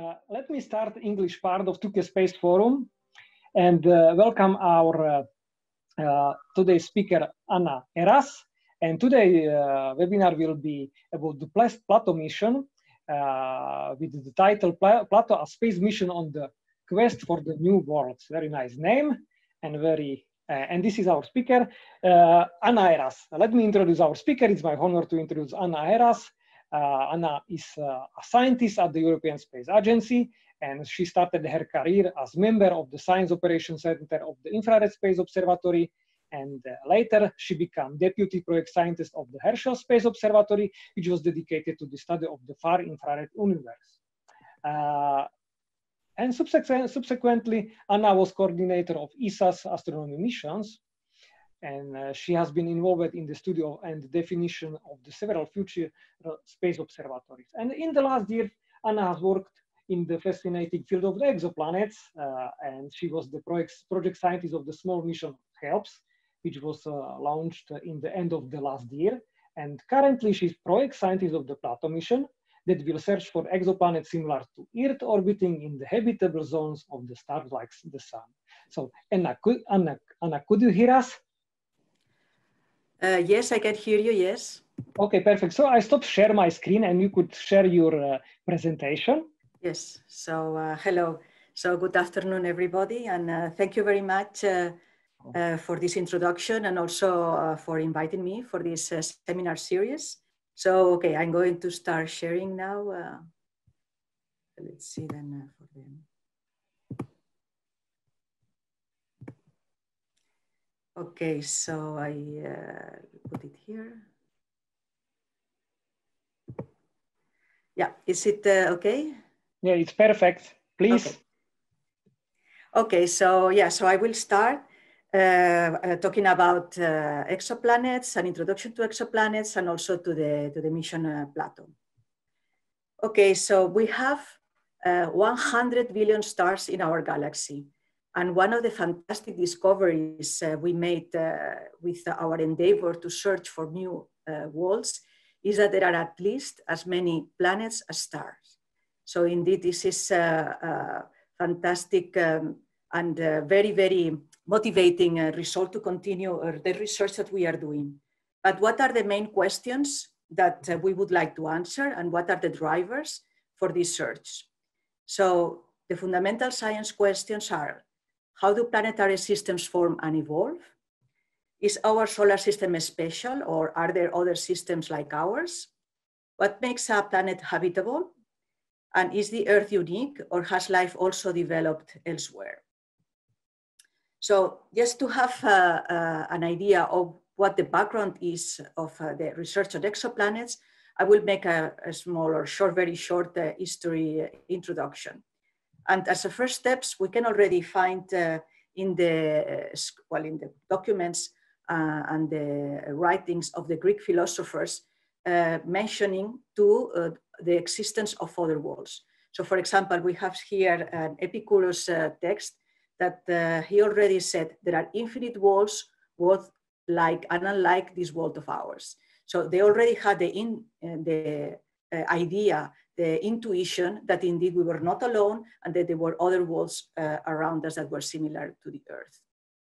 Let me start English part of TUKE Space Forum and welcome our today's speaker, Anna Heras. And today webinar will be about the PLATO mission with the title PLATO, a space mission on the quest for the new worlds. Very nice name and and this is our speaker, Anna Heras. Let me introduce our speaker. It's my honor to introduce Anna Heras. Anna is a scientist at the European Space Agency, and she started her career as member of the Science Operations Center of the Infrared Space Observatory, and later she became deputy project scientist of the Herschel Space Observatory, which was dedicated to the study of the far infrared universe. And subsequently, Anna was coordinator of ESA's astronomy missions, and she has been involved in the study and definition of the several future space observatories. And in the last year, Anna has worked in the fascinating field of the exoplanets, and she was the project scientist of the small mission HELPS, which was launched in the end of the last year. And currently, she's project scientist of the PLATO mission that will search for exoplanets similar to Earth orbiting in the habitable zones of the stars like the Sun. So, Anna, could you hear us? Yes, I can hear you, yes. Okay, perfect. So I stopped share my screen and you could share your presentation. Yes, so hello. So good afternoon, everybody. And thank you very much for this introduction and also for inviting me for this seminar series. So, okay, I'm going to start sharing now. Let's see then for them. Okay, so I put it here. Yeah, is it okay? Yeah, it's perfect. Please. Okay, okay, so yeah, so I will start talking about exoplanets, an introduction to exoplanets, and also to the mission PLATO. Okay, so we have 100 billion stars in our galaxy. And one of the fantastic discoveries we made with our endeavor to search for new worlds is that there are at least as many planets as stars. So indeed, this is a fantastic and very, very motivating result to continue the research that we are doing. But what are the main questions that we would like to answer, and what are the drivers for this search? So the fundamental science questions are: how do planetary systems form and evolve? Is our solar system special, or are there other systems like ours? What makes a planet habitable? And is the Earth unique, or has life also developed elsewhere? So just to have an idea of what the background is of the research on exoplanets, I will make a small or very short history introduction. And as a first steps, we can already find in the documents and the writings of the Greek philosophers mentioning to the existence of other worlds. So for example, we have here an Epicurus text that he already said there are infinite worlds, both like and unlike this world of ours. So they already had the idea, the intuition that indeed we were not alone and that there were other worlds around us that were similar to the Earth.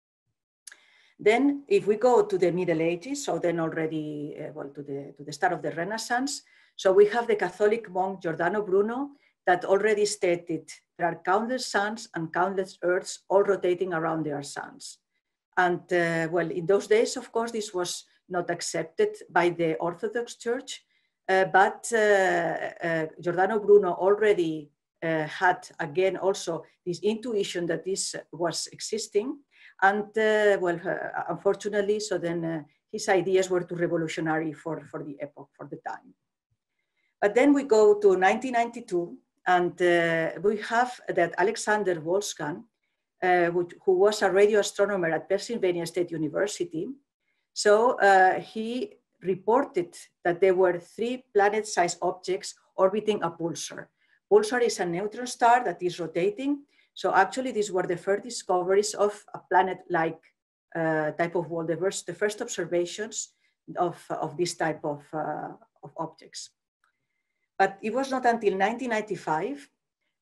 Then if we go to the Middle Ages, so then already to the start of the Renaissance, so we have the Catholic monk Giordano Bruno that already stated there are countless suns and countless Earths all rotating around their suns. And well, in those days, of course, this was not accepted by the Orthodox Church, but Giordano Bruno already had again also this intuition that this was existing, and well, unfortunately, so then his ideas were too revolutionary for the epoch, for the time. But then we go to 1992, and we have that Alexander Wolfskan, who was a radio astronomer at Pennsylvania State University. So he reported that there were 3 planet-sized objects orbiting a pulsar. Pulsar is a neutron star that is rotating. So actually, these were the first discoveries of a planet-like type of world. The first observations of this type of objects. But it was not until 1995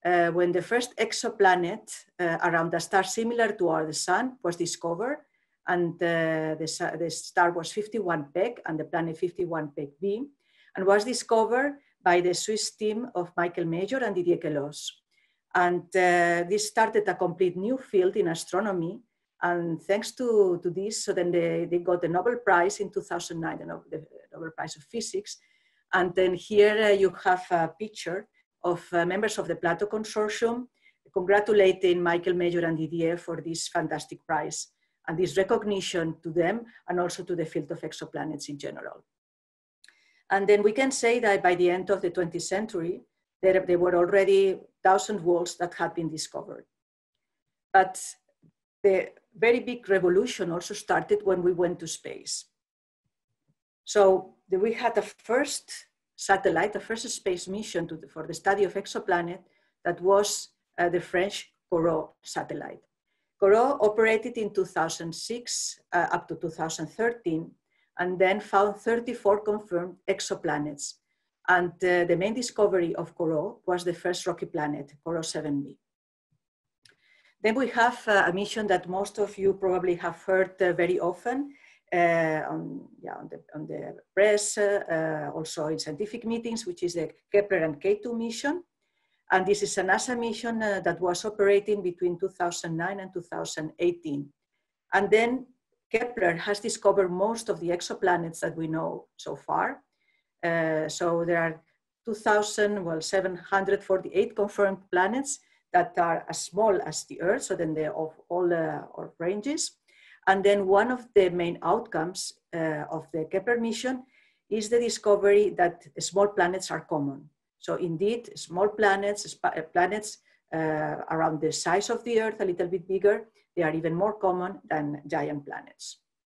when the first exoplanet around a star similar to the Sun was discovered, and the star was 51 PEC and the planet 51 PEC-b, and was discovered by the Swiss team of Michael Major and Didier Queloz. And this started a complete new field in astronomy. And thanks to this, so then they got the Nobel Prize in 2009, the Nobel Prize of Physics. And then here you have a picture of members of the PLATO consortium congratulating Michael Major and Didier for this fantastic prize and this recognition to them and also to the field of exoplanets in general. And then we can say that by the end of the 20th century, there were already 1,000 worlds that had been discovered. But the very big revolution also started when we went to space. So we had the first satellite, the first space mission for the study of exoplanet, that was the French Corot satellite. Corot operated in 2006 up to 2013, and then found 34 confirmed exoplanets. And the main discovery of Corot was the first rocky planet, Corot 7b. Then we have a mission that most of you probably have heard very often on the press, also in scientific meetings, which is the Kepler and K2 mission. And this is a NASA mission that was operating between 2009 and 2018. And then Kepler has discovered most of the exoplanets that we know so far. So there are 2,748 confirmed planets that are as small as the Earth, so then they're of all ranges. And then one of the main outcomes of the Kepler mission is the discovery that small planets are common. So indeed, small planets, planets around the size of the Earth, a little bit bigger, they are even more common than giant planets.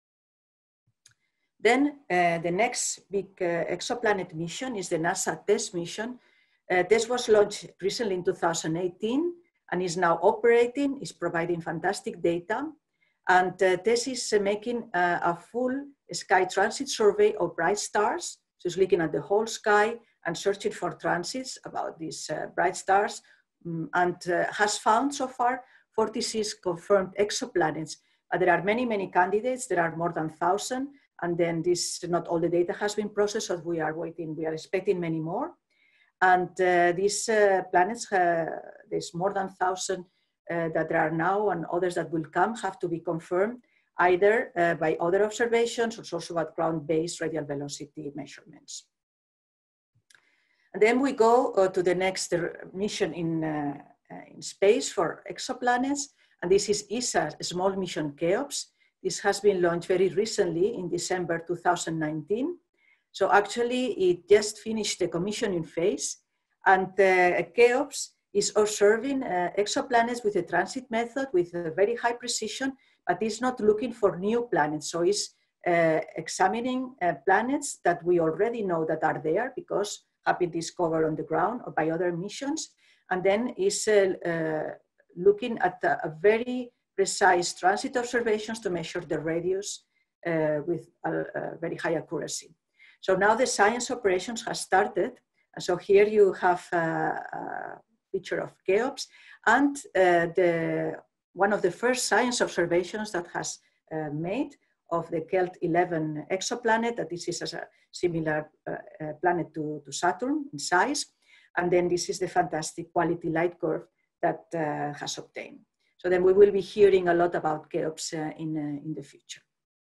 Then the next big exoplanet mission is the NASA TESS mission. TESS was launched recently in 2018 and is now operating, is providing fantastic data. And TESS is making a full sky transit survey of bright stars. So it's looking at the whole sky and searching for transits about these bright stars, and has found so far 46 confirmed exoplanets. But there are many, many candidates. There are more than 1,000. And then not all the data has been processed, so we are waiting, we are expecting many more. And these planets, there's more than 1,000 that there are now, and others that will come have to be confirmed either by other observations or also at ground-based radial velocity measurements. And then we go to the next mission in space for exoplanets, and this is ESA's small mission Cheops. This has been launched very recently in December 2019. So actually it just finished the commissioning phase, and Cheops is observing exoplanets with a transit method with a very high precision, but it's not looking for new planets. So it's examining planets that we already know that are there because have been discovered on the ground or by other missions, and then is looking at a very precise transit observations to measure the radius with a very high accuracy. So now the science operations has started. And so here you have a picture of Cheops, and one of the first science observations that has made of the Kelt 11 exoplanet, that this is a similar planet to Saturn in size. And then this is the fantastic quality light curve that has obtained. So then we will be hearing a lot about Cheops in the future.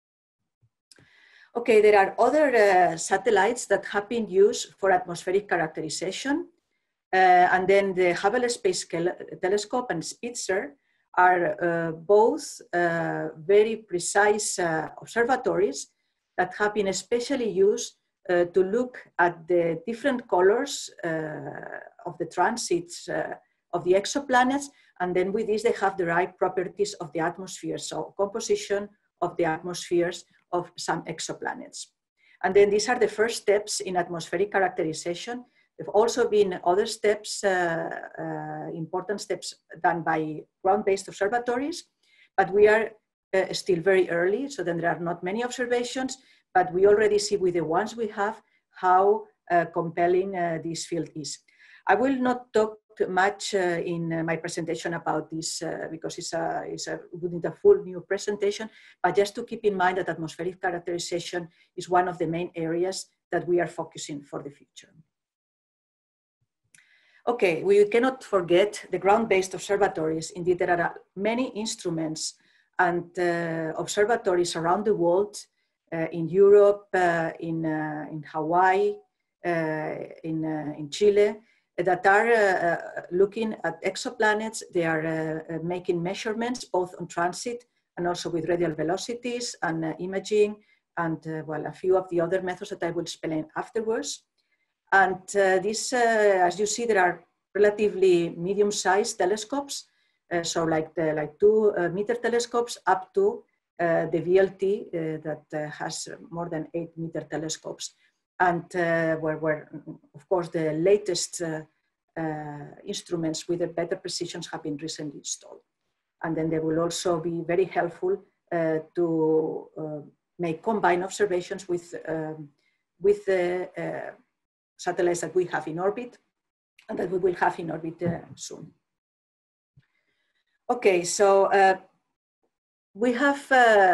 Okay, there are other satellites that have been used for atmospheric characterization. And then the Hubble Space Telescope and Spitzer are both very precise observatories that have been especially used to look at the different colors of the transits of the exoplanets. And then with this, they have the right properties of the atmosphere, so composition of the atmospheres of some exoplanets. And then these are the first steps in atmospheric characterization. There have also been other steps, important steps done by ground-based observatories, but we are still very early, so then there are not many observations, but we already see with the ones we have how compelling this field is. I will not talk much in my presentation about this because we need a full new presentation, but just to keep in mind that atmospheric characterization is one of the main areas that we are focusing for the future. Okay, we cannot forget the ground-based observatories. Indeed, there are many instruments and observatories around the world, in Europe, in Hawaii, in Chile, that are looking at exoplanets. They are making measurements both on transit and also with radial velocities and imaging and well, a few of the other methods that I will explain afterwards. And as you see, there are relatively medium-sized telescopes, so like 2-meter telescopes up to the VLT that has more than 8-meter telescopes. And where, of course, the latest instruments with a better precisions have been recently installed. And then they will also be very helpful to make combined observations with the satellites that we have in orbit and that we will have in orbit soon. Okay, so we have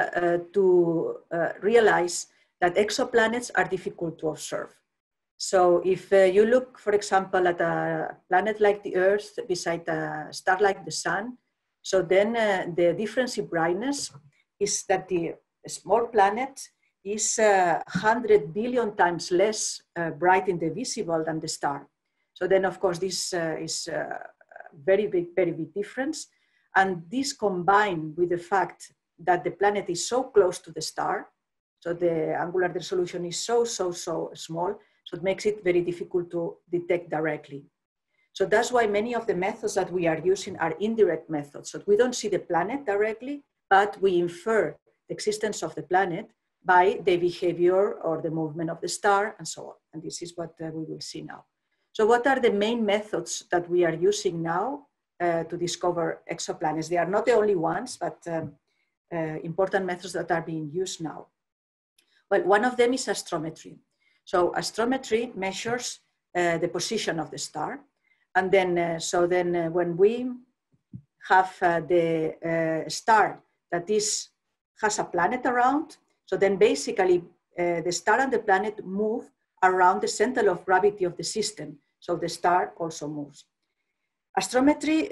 to realize that exoplanets are difficult to observe. So if you look, for example, at a planet like the Earth beside a star like the Sun, so then the difference in brightness is that the small planet is 100 billion times less bright in the visible than the star. So then, of course, this is a very big difference. And this combined with the fact that the planet is so close to the star, so the angular resolution is so small, so it makes it very difficult to detect directly. So that's why many of the methods that we are using are indirect methods. So we don't see the planet directly, but we infer the existence of the planet by the behavior or the movement of the star and so on. And this is what we will see now. So what are the main methods that we are using now to discover exoplanets? They are not the only ones, but important methods that are being used now. Well, one of them is astrometry. So astrometry measures the position of the star. And then, when we have the star that has a planet around, so then basically the star and the planet move around the center of gravity of the system. So the star also moves. Astrometry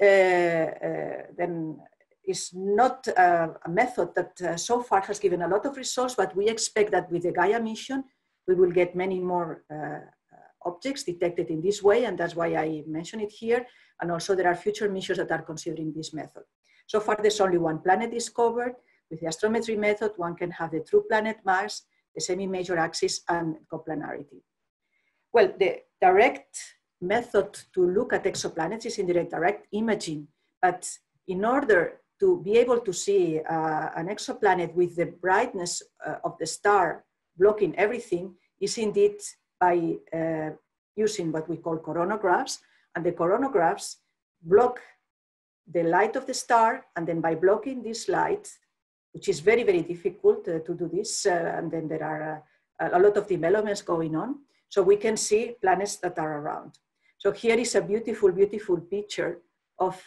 then is not a method that so far has given a lot of results, but we expect that with the Gaia mission, we will get many more objects detected in this way, and that's why I mention it here. And also there are future missions that are considering this method. So far, there's only one planet discovered. With the astrometry method, one can have the true planet mass, the semi-major axis, and coplanarity. Well, the direct method to look at exoplanets is indirect direct imaging, but in order to be able to see an exoplanet with the brightness of the star blocking everything is indeed by using what we call coronagraphs, and the coronagraphs block the light of the star, and then by blocking this light, which is very difficult to do this, and then there are a lot of developments going on, so we can see planets that are around. So here is a beautiful picture of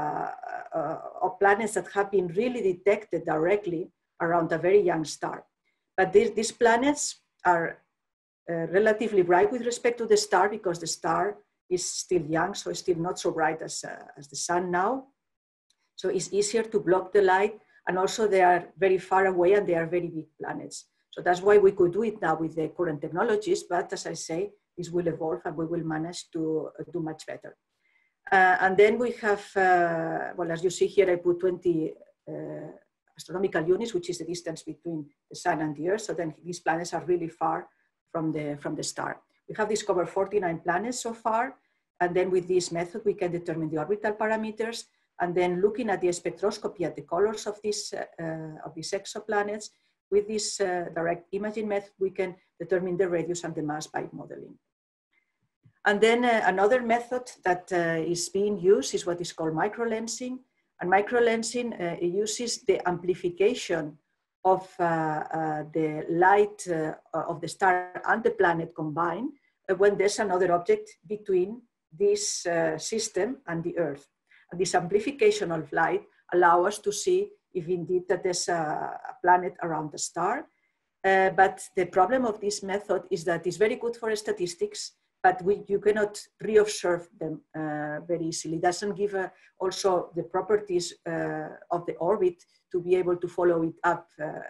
planets that have been really detected directly around a very young star. But these planets are relatively bright with respect to the star because the star is still young, so it's still not so bright as the sun now. So it's easier to block the light, and also they are very far away and they are very big planets. So that's why we could do it now with the current technologies, but as I say, this will evolve and we will manage to do much better. And then we have, well, as you see here, I put 20 astronomical units, which is the distance between the sun and the Earth. So then these planets are really far from the star. We have discovered 49 planets so far. And then with this method, we can determine the orbital parameters. And then looking at the spectroscopy at the colors of these exoplanets, with this direct imaging method, we can determine the radius and the mass by modeling. And then another method that is being used is what is called microlensing. And microlensing uses the amplification of the light of the star and the planet combined when there's another object between this system and the Earth. And this amplification of light allows us to see if indeed that there's a planet around the star. But the problem of this method is that it's very good for statistics, but you cannot reobserve them very easily. It doesn't give also the properties of the orbit to be able to follow it up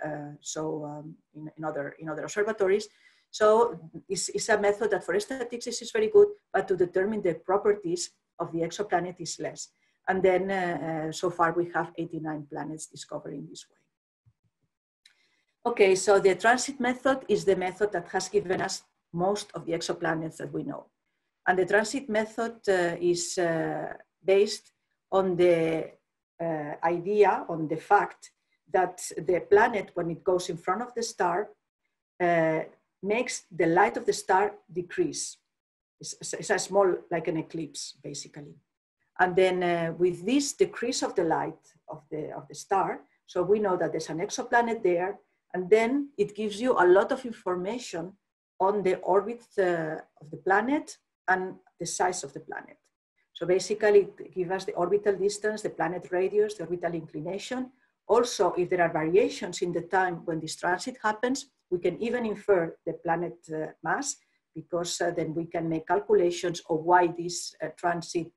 in other observatories. So it's a method that for statistics is very good, but to determine the properties of the exoplanet is less. And then so far we have 89 planets discovered in this way. Okay, so the transit method is the method that has given us most of the exoplanets that we know. And the transit method is based on the idea, on the fact that the planet, when it goes in front of the star, makes the light of the star decrease. It's a small, like an eclipse, basically. And then with this decrease of the light of the star, so we know that there's an exoplanet there, and then it gives you a lot of information on the orbit of the planet and the size of the planet. So basically it gives us the orbital distance, the planet radius, the orbital inclination. Also, if there are variations in the time when this transit happens, we can even infer the planet mass, because then we can make calculations of why this transit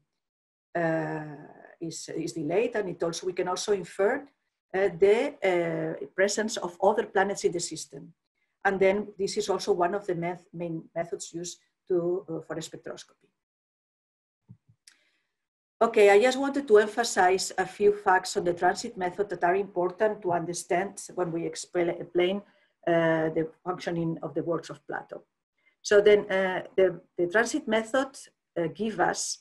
is delayed. And we can also infer the presence of other planets in the system. And then this is also one of the main methods used for spectroscopy. Okay, I just wanted to emphasize a few facts on the transit method that are important to understand when we explain the functioning of the works of Plato. So then the transit method gives us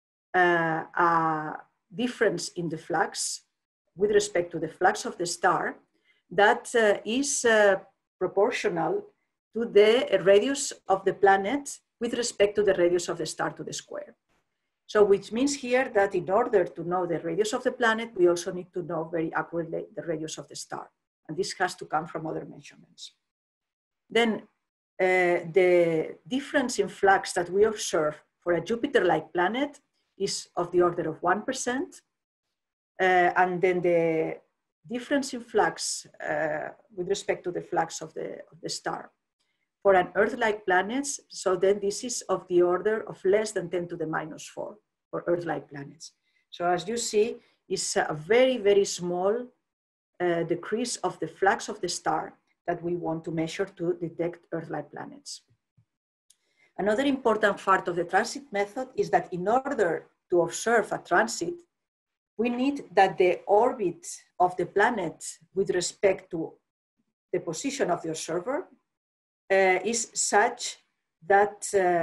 a difference in the flux with respect to the flux of the star that is proportional to the radius of the planet with respect to the radius of the star to the square. So which means here that in order to know the radius of the planet, we also need to know very accurately the radius of the star. And this has to come from other measurements. Then the difference in flux that we observe for a Jupiter-like planet is of the order of 1%. And then the difference in flux with respect to the flux of the star for an Earth-like planets, so then this is of the order of less than 10 to the minus 4 for Earth-like planets. So as you see, it's a very, very small decrease of the flux of the star that we want to measure to detect Earth-like planets. Another important part of the transit method is that in order to observe a transit, we need that the orbit of the planet with respect to the position of the observer is such that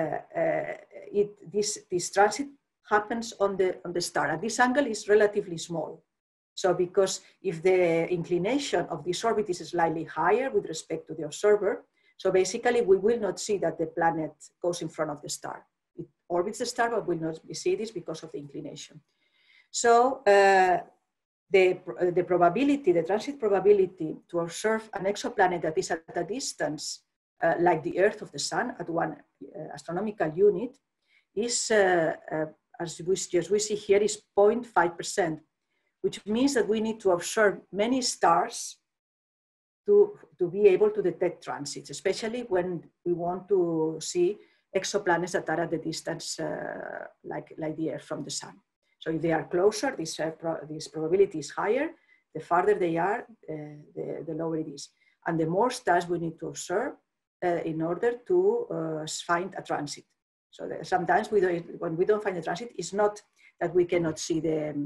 this transit happens on the star. And this angle is relatively small. So because if the inclination of this orbit is slightly higher with respect to the observer, so basically we will not see that the planet goes in front of the star. It orbits the star, but will not see this because of the inclination. So the probability, the transit probability to observe an exoplanet that is at a distance like the Earth of the Sun at 1 astronomical unit is, as we see here, is 0.5%, which means that we need to observe many stars to be able to detect transits, especially when we want to see exoplanets that are at the distance like the Earth from the Sun. So if they are closer, this probability is higher. The farther they are, the lower it is. And the more stars we need to observe in order to find a transit. So sometimes when we don't find a transit, it's not that we cannot see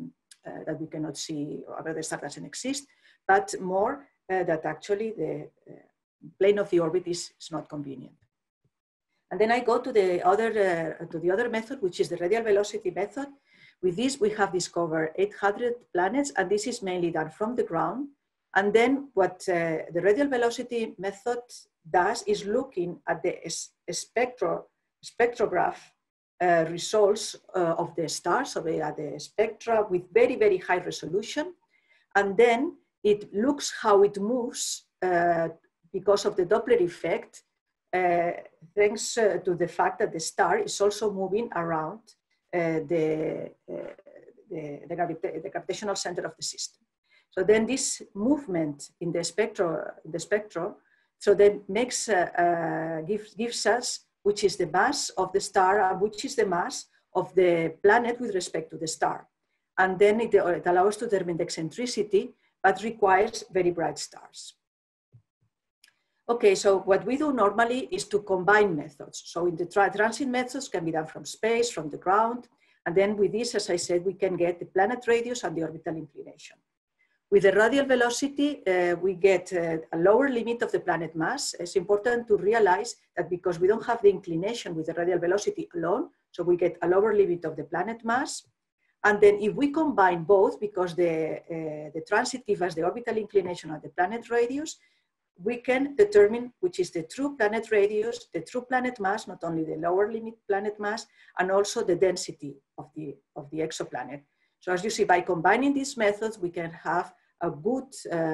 or the star doesn't exist, but more that actually the plane of the orbit is not convenient. And then I go to the other method, which is the radial velocity method. With this, we have discovered 800 planets, and this is mainly done from the ground. And then what the radial velocity method does is looking at the spectrograph results of the stars. So they are the spectra with very, very high resolution. And then it looks how it moves because of the Doppler effect thanks to the fact that the star is also moving around the gravitational center of the system. So then this movement in the spectrum, so that makes, gives us which is the mass of the star and which is the mass of the planet with respect to the star. And then it allows to determine the eccentricity, but requires very bright stars. Okay, so what we do normally is to combine methods. So in the transit methods can be done from space, from the ground. And then with this, as I said, we can get the planet radius and the orbital inclination. With the radial velocity, we get a lower limit of the planet mass. It's important to realize that because we don't have the inclination with the radial velocity alone, so we get a lower limit of the planet mass. And then if we combine both, because the transit gives us the orbital inclination and the planet radius, we can determine which is the true planet radius, the true planet mass, not only the lower limit planet mass, and also the density of the exoplanet. So as you see, by combining these methods, we can have a good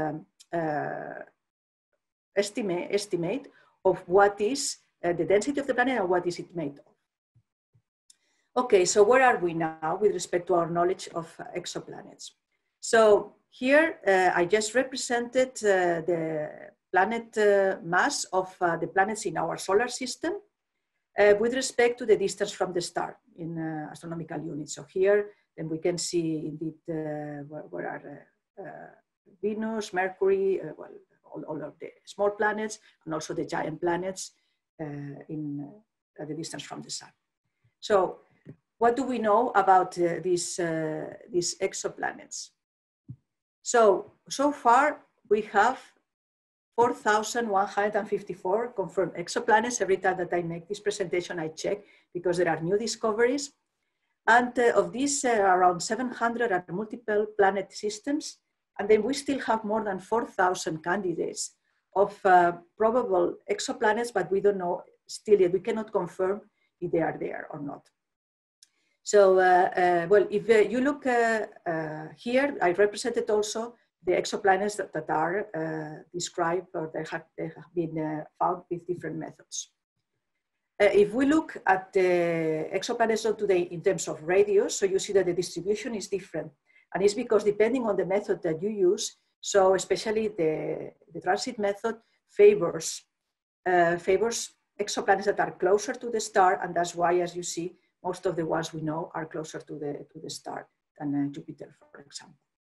estimate of what is the density of the planet and what is it made of. Okay, so where are we now with respect to our knowledge of exoplanets? So here I just represented the planet mass of the planets in our solar system with respect to the distance from the star in astronomical units. So here, then we can see indeed where are Venus, Mercury, well, all of the small planets, and also the giant planets in the distance from the sun. So what do we know about these exoplanets? So far we have 4,154 confirmed exoplanets. Every time that I make this presentation, I check because there are new discoveries. And of these, around 700 are multiple planet systems. And then we still have more than 4,000 candidates of probable exoplanets, but we don't know still yet. We cannot confirm if they are there or not. So, well, if you look here, I represented also the exoplanets that are described or they have been found with different methods. If we look at the exoplanets of today in terms of radius, so you see that the distribution is different. And it's because depending on the method that you use, so especially the transit method favors exoplanets that are closer to the star, and that's why, as you see, most of the ones we know are closer to the star than Jupiter, for example.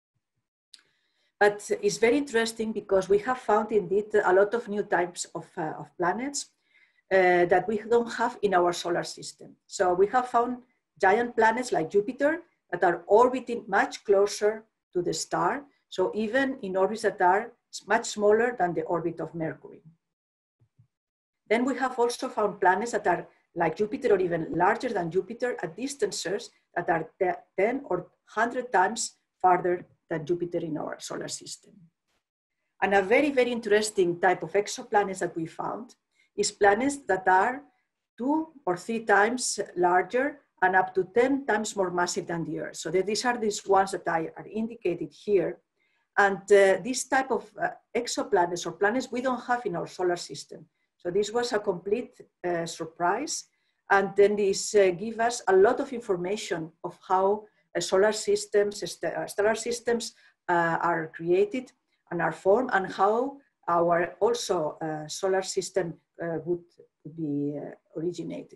But it's very interesting because we have found indeed a lot of new types of planets that we don't have in our solar system. So we have found giant planets like Jupiter that are orbiting much closer to the star. So even in orbits that are much smaller than the orbit of Mercury. Then we have also found planets that are like Jupiter or even larger than Jupiter at distances that are 10 or 100 times farther than Jupiter in our solar system. And a very, very interesting type of exoplanets that we found is planets that are 2 or 3 times larger and up to 10 times more massive than the Earth. So these are these ones that are indicated here. And this type of exoplanets or planets we don't have in our solar system. So this was a complete surprise. And then this gives us a lot of information of how solar systems, stellar systems are created and are formed, and how our also solar system would be originated.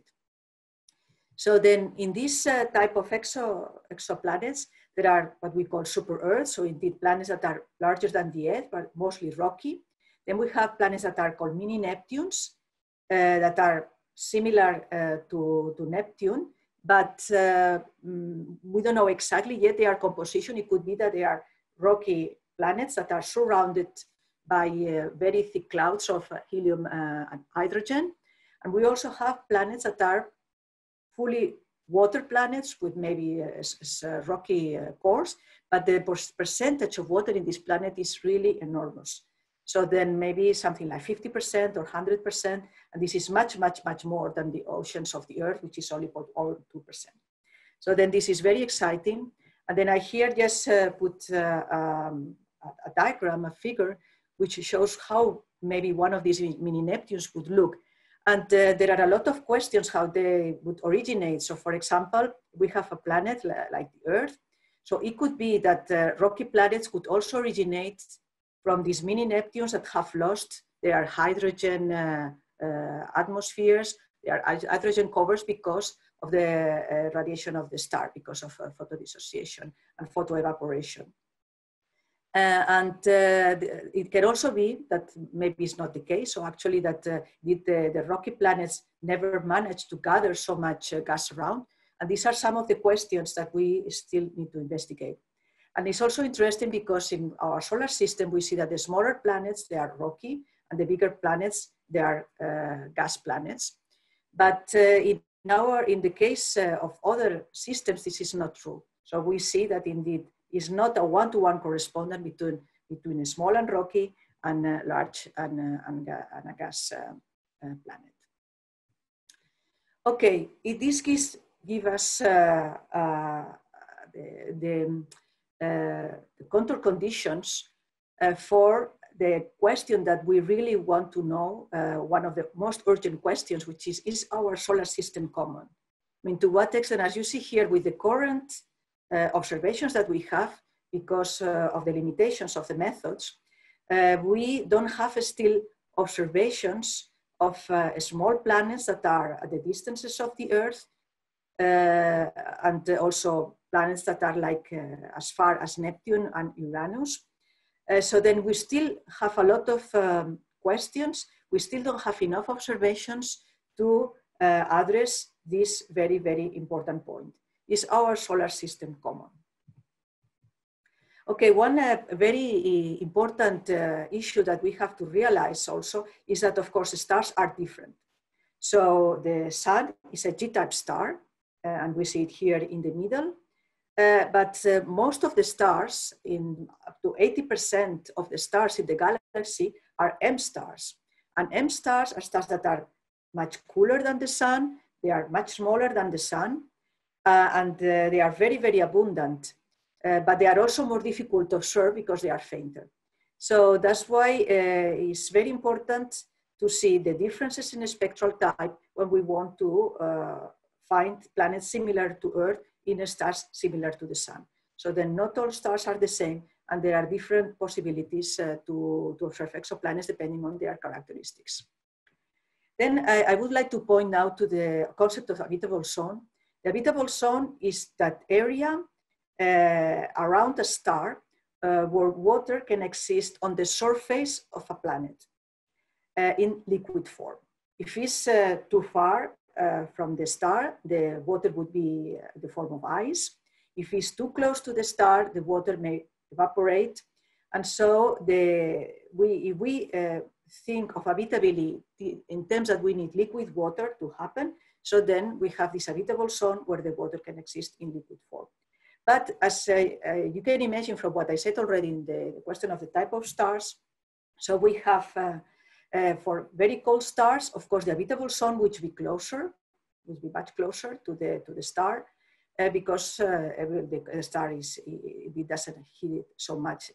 So then in this type of exoplanets, there are what we call super Earths, so indeed planets that are larger than the Earth, but mostly rocky. Then we have planets that are called mini Neptunes, that are similar to Neptune, but we don't know exactly yet their composition. It could be that they are rocky planets that are surrounded by very thick clouds of helium and hydrogen. And we also have planets that are fully water planets with maybe rocky cores, but the percentage of water in this planet is really enormous. So then maybe something like 50% or 100%, and this is much, much, much more than the oceans of the Earth, which is only 2%. So then this is very exciting. And then I here just put a diagram, a figure, which shows how maybe one of these mini Neptunes would look. And there are a lot of questions how they would originate. So for example, we have a planet like the Earth. So it could be that rocky planets could also originate from these mini Neptunes that have lost their hydrogen atmospheres, their hydrogen covers because of the radiation of the star, because of photodissociation and photoevaporation. It can also be that maybe it's not the case. So actually that the rocky planets never managed to gather so much gas around. And these are some of the questions that we still need to investigate. And it's also interesting because in our solar system, we see that the smaller planets, they are rocky, and the bigger planets, they are gas planets. But in the case of other systems, this is not true. So we see that indeed is not a one-to-one correspondence between a small and rocky and a large and a gas planet. Okay, this gives us the control conditions for the question that we really want to know, one of the most urgent questions, which is our solar system common? I mean, to what extent, as you see here with the current observations that we have, because of the limitations of the methods, we don't have still observations of small planets that are at the distances of the Earth, and also planets that are like as far as Neptune and Uranus. So then we still have a lot of questions. We still don't have enough observations to address this very, very important point. Is our solar system common? Okay, one very important issue that we have to realize also is that, of course, stars are different. So the sun is a G-type star, and we see it here in the middle. But most of the stars, up to 80% of the stars in the galaxy are M stars. And M stars are stars that are much cooler than the sun, they are much smaller than the sun, and they are very, very abundant. But they are also more difficult to observe because they are fainter. So that's why it's very important to see the differences in the spectral type when we want to find planets similar to Earth in stars similar to the sun. So then not all stars are the same, and there are different possibilities to observe exoplanets depending on their characteristics. Then I would like to point now to the concept of habitable zone. The habitable zone is that area around a star where water can exist on the surface of a planet in liquid form. If it's too far from the star, the water would be the form of ice. If it's too close to the star, the water may evaporate. And so if we think of habitability in terms that we need liquid water to happen, so then we have this habitable zone where the water can exist in liquid form. But as you can imagine from what I said already in the question of the type of stars, so we have for very cold stars, of course, the habitable zone would be much closer to the star because the star it doesn't heat it so much.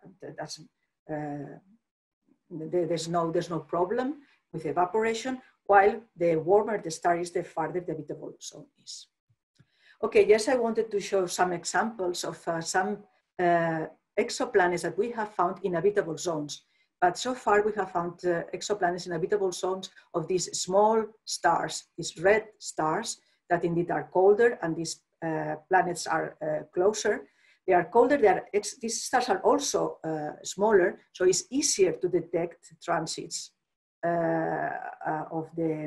There's no problem with evaporation, while the warmer the star is, the farther the habitable zone is. Okay, yes, I wanted to show some examples of some exoplanets that we have found in habitable zones. But so far we have found exoplanets in habitable zones of these small stars, these red stars that indeed are colder, and these planets are closer. They are colder, these stars are also smaller, so it's easier to detect transits of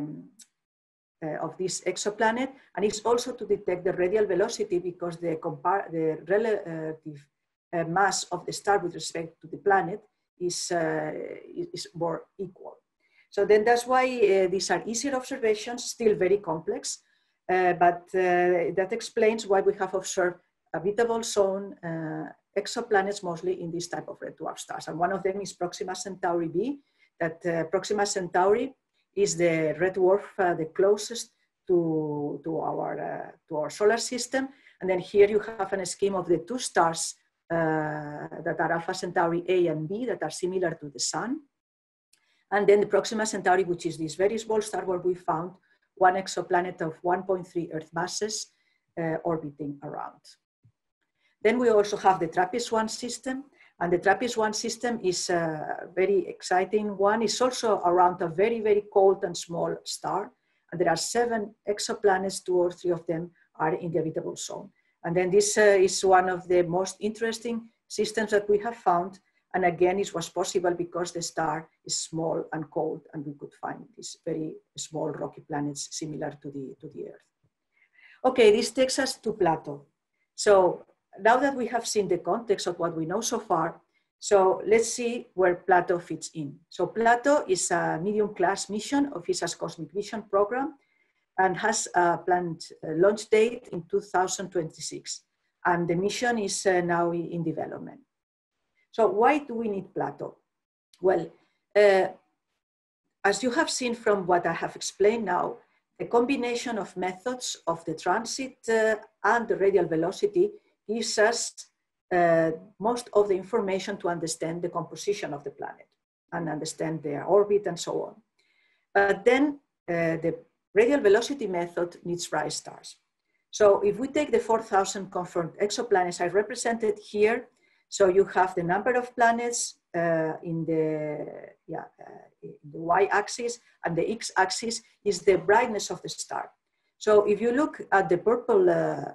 this exoplanet, and it's also to detect the radial velocity because the relative mass of the star with respect to the planet is more equal. So then that's why these are easier observations, still very complex, but that explains why we have observed habitable zone exoplanets mostly in this type of red dwarf stars. And one of them is Proxima Centauri b, that Proxima Centauri is the red dwarf the closest to our solar system. And then here you have a scheme of the two stars that are Alpha Centauri A and B that are similar to the sun. And then the Proxima Centauri, which is this very small star where we found one exoplanet of 1.3 Earth masses orbiting around. Then we also have the TRAPPIST-1 system, and the TRAPPIST-1 system is a very exciting one. It's also around a very, very cold and small star, and there are 7 exoplanets. 2 or 3 of them are in the habitable zone. And then this is one of the most interesting systems that we have found. And again, it was possible because the star is small and cold, and we could find these very small rocky planets similar to the Earth. Okay, this takes us to PLATO. So now that we have seen the context of what we know so far, so let's see where PLATO fits in. So PLATO is a medium-class mission of ESA's Cosmic Vision program and has a planned launch date in 2026. And the mission is now in development. So why do we need PLATO? Well, as you have seen from what I have explained now, the combination of methods of the transit and the radial velocity gives us most of the information to understand the composition of the planet and understand their orbit and so on. But then the radial velocity method needs rise stars. So if we take the 4,000 confirmed exoplanets I represented here, so you have the number of planets in the y-axis, and the x-axis is the brightness of the star. So if you look at the purple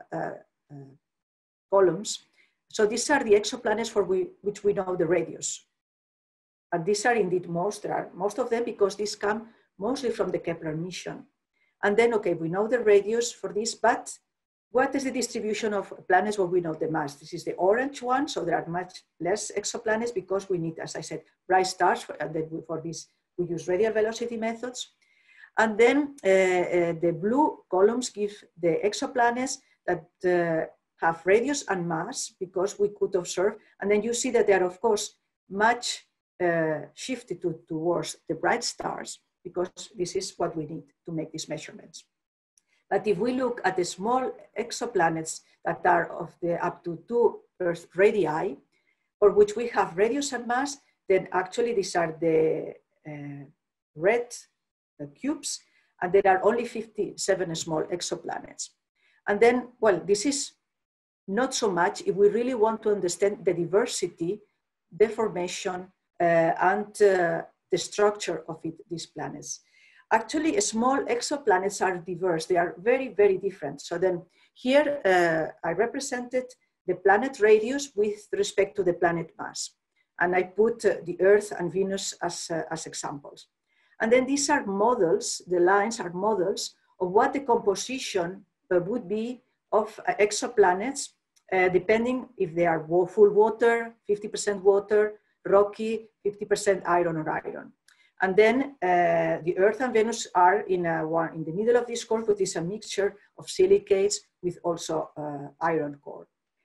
columns, so these are the exoplanets for which we know the radius. And these are indeed there are most of them because these come mostly from the Kepler mission. And then, okay, we know the radius for this, but what is the distribution of planets where we know the mass? This is the orange one, so there are much less exoplanets because we need, as I said, bright stars, and then for this we use radial velocity methods. And then the blue columns give the exoplanets that have radius and mass because we could observe, and then you see that they are, of course, much shifted towards the bright stars because this is what we need to make these measurements. But if we look at the small exoplanets that are of the up to 2 Earth radii, for which we have radius and mass, then actually these are the red cubes, and there are only 57 small exoplanets. And then, well, this is not so much if we really want to understand the diversity, the formation, and the structure of these planets. Actually, small exoplanets are diverse. They are very, very different. So then here I represented the planet radius with respect to the planet mass. And I put the Earth and Venus as examples. And then these are models, the lines are models of what the composition would be of exoplanets, depending if they are full water, 50% water, rocky, 50% iron or iron. And then the Earth and Venus are in the middle of this core, which is a mixture of silicates with also iron core.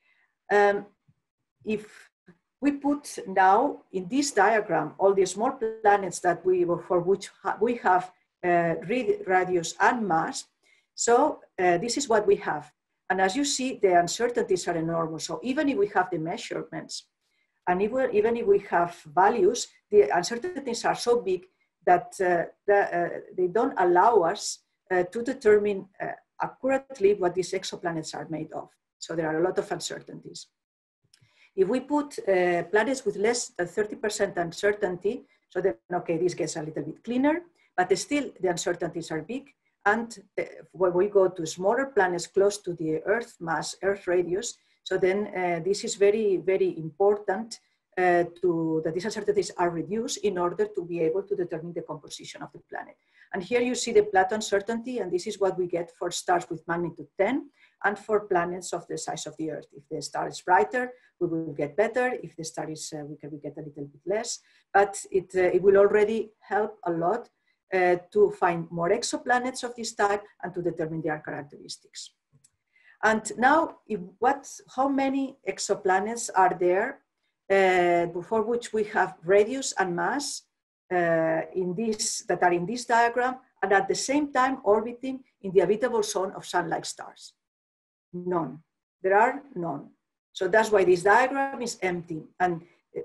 If we put now in this diagram all the small planets that for which we have radius and mass, so this is what we have. And as you see, the uncertainties are enormous. So even if we have the measurements, and even if we have values, the uncertainties are so big that they don't allow us to determine accurately what these exoplanets are made of. So there are a lot of uncertainties. If we put planets with less than 30% uncertainty, so then, okay, this gets a little bit cleaner, but still the uncertainties are big. And when we go to smaller planets close to the Earth mass, Earth radius, so then this is very, very important that these uncertainties are reduced in order to be able to determine the composition of the planet. And here you see the PLATO uncertainty, and this is what we get for stars with magnitude 10 and for planets of the size of the Earth. If the star is brighter, we will get better. If the star is weaker, we get a little bit less. But it will already help a lot to find more exoplanets of this type and to determine their characteristics. And now, how many exoplanets are there for which we have radius and mass that are in this diagram, and at the same time orbiting in the habitable zone of Sun-like stars? None. There are none. So that's why this diagram is empty. And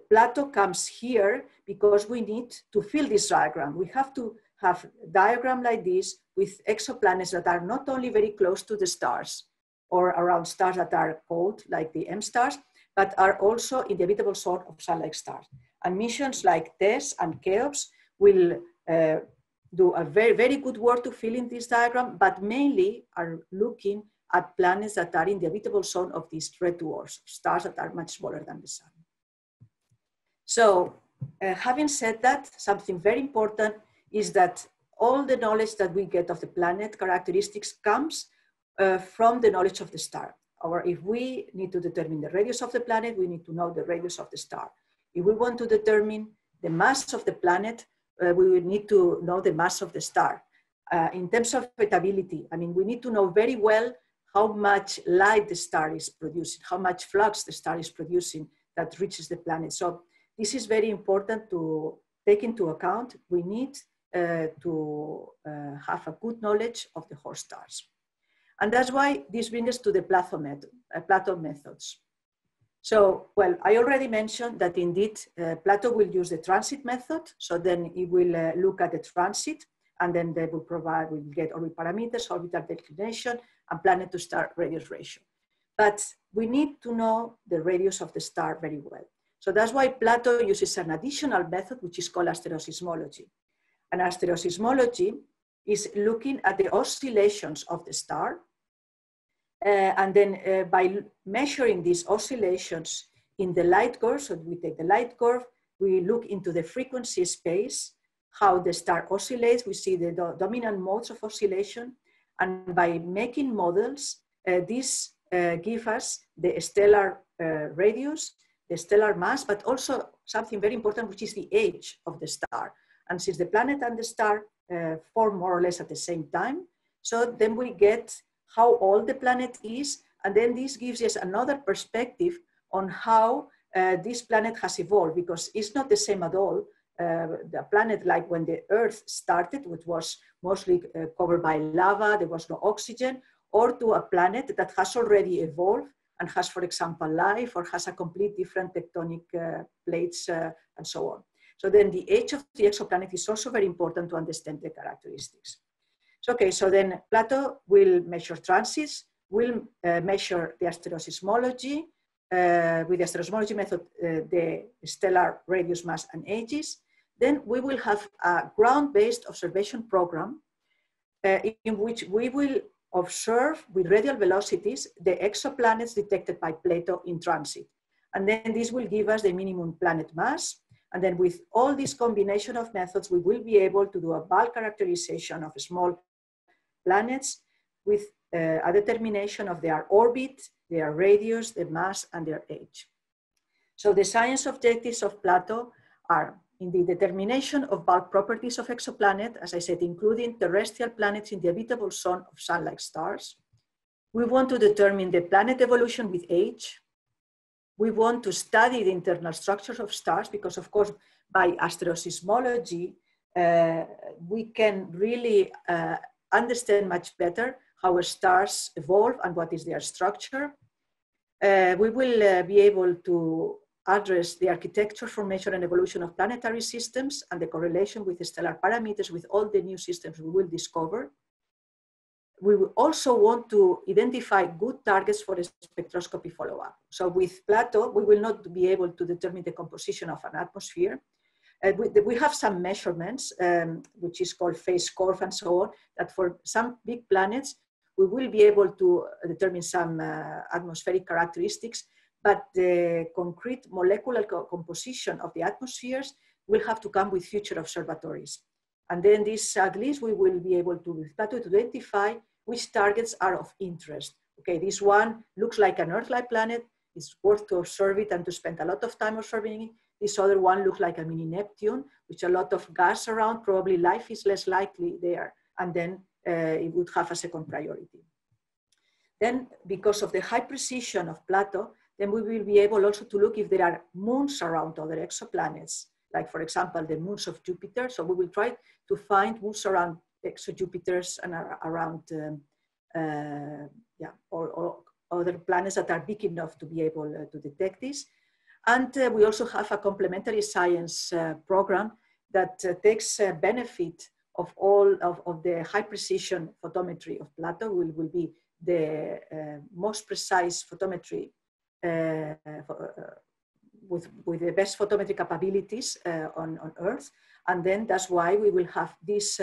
PLATO comes here because we need to fill this diagram. We have to have a diagram like this with exoplanets that are not only very close to the stars or around stars that are cold, like the M stars, but are also in the habitable zone of sun-like stars. And missions like TESS and CHEOPS will do a very, very good work to fill in this diagram, but mainly are looking at planets that are in the habitable zone of these red dwarfs, stars that are much smaller than the sun. So having said that, something very important is that all the knowledge that we get of the planet characteristics comes from the knowledge of the star. Or if we need to determine the radius of the planet, we need to know the radius of the star. If we want to determine the mass of the planet, we will need to know the mass of the star. In terms of habitability, I mean, we need to know very well how much light the star is producing, how much flux the star is producing that reaches the planet. So this is very important to take into account. We need to have a good knowledge of the host stars. And that's why this brings us to the PLATO methods. So, well, I already mentioned that indeed PLATO will use the transit method. So then it will look at the transit, and then they will provide, we'll get orbit parameters, orbital declination, and planet to star radius ratio. But we need to know the radius of the star very well. So that's why PLATO uses an additional method, which is called astereosismology. And astereosismology is looking at the oscillations of the star. And then by measuring these oscillations in the light curve, so we take the light curve, we look into the frequency space, how the star oscillates, we see the dominant modes of oscillation. And by making models, this gives us the stellar radius, the stellar mass, but also something very important, which is the age of the star. And since the planet and the star form more or less at the same time, so then we get how old the planet is, and then this gives us another perspective on how this planet has evolved, because it's not the same at all. The planet, like when the Earth started, which was mostly covered by lava, there was no oxygen, or to a planet that has already evolved and has, for example, life, or has a complete different tectonic plates and so on. So then the age of the exoplanet is also very important to understand the characteristics. So, okay, so then PLATO will measure transits, will measure the astereosismology, with the astereosismology method, the stellar radius, mass, and ages. Then we will have a ground-based observation program in which we will observe with radial velocities the exoplanets detected by PLATO in transit. And then this will give us the minimum planet mass. And then with all this combination of methods, we will be able to do a bulk characterization of small planets with a determination of their orbit, their radius, their mass, and their age. So the science objectives of PLATO are in the determination of bulk properties of exoplanet, as I said, including terrestrial planets in the habitable zone of sun-like stars. We want to determine the planet evolution with age. We want to study the internal structures of stars because, of course, by astereosismology, we can really understand much better how stars evolve and what is their structure. We will be able to address the architecture, formation, and evolution of planetary systems and the correlation with the stellar parameters with all the new systems we will discover. We will also want to identify good targets for a spectroscopy follow-up. So with PLATO, we will not be able to determine the composition of an atmosphere. We have some measurements, which is called phase curve and so on, that for some big planets, we will be able to determine some atmospheric characteristics, but the concrete molecular composition of the atmospheres will have to come with future observatories. And then this, at least we will be able to, with PLATO, to identify which targets are of interest. Okay, this one looks like an Earth-like planet. It's worth to observe it and to spend a lot of time observing it. This other one looks like a mini Neptune, which a lot of gas around, probably life is less likely there. And then it would have a second priority. Then, because of the high precision of PLATO, then we will be able also to look if there are moons around other exoplanets, like for example, the moons of Jupiter. So we will try to find moons around exo-Jupiters and around, or other planets that are big enough to be able to detect this. And we also have a complementary science program that takes benefit of all of the high precision photometry of PLATO, will be the most precise photometry with the best photometry capabilities on Earth. And then that's why we will have this,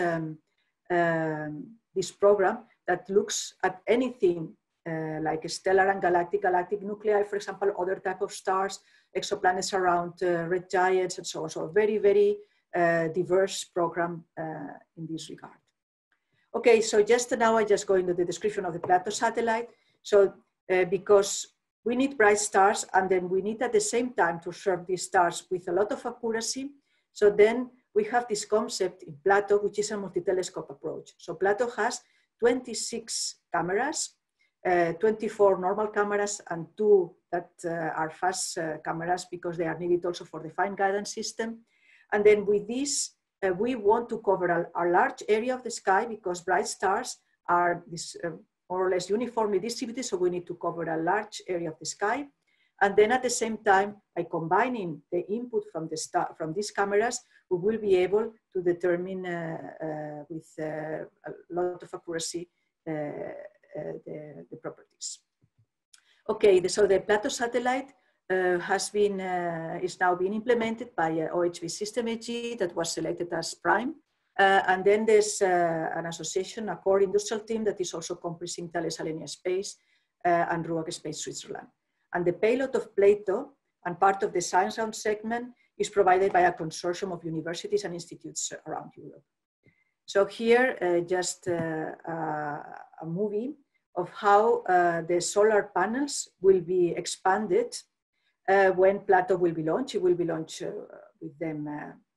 this program that looks at anything like stellar and galactic nuclei, for example, other type of stars, exoplanets around red giants, and so on. So a very, very diverse program in this regard. Okay, so just now I just go into the description of the PLATO satellite. So because we need bright stars, and then we need at the same time to observe these stars with a lot of accuracy. So then we have this concept in PLATO, which is a multi-telescope approach. So PLATO has 26 cameras, 24 normal cameras, and 2 that are fast cameras because they are needed also for the fine guidance system. And then with this, we want to cover a large area of the sky because bright stars are this, more or less uniformly distributed, so we need to cover a large area of the sky. And then at the same time, by combining the input from these cameras, we will be able to determine with a lot of accuracy the properties. Okay, so the PLATO satellite is now being implemented by OHB System AG that was selected as prime. And then there's an association, a core industrial team that is also comprising Thales Alenia Space and TUKE Space Switzerland. And the payload of PLATO and part of the science round segment is provided by a consortium of universities and institutes around Europe. So here, just a movie of how the solar panels will be expanded when PLATO will be launched. It will be launched with them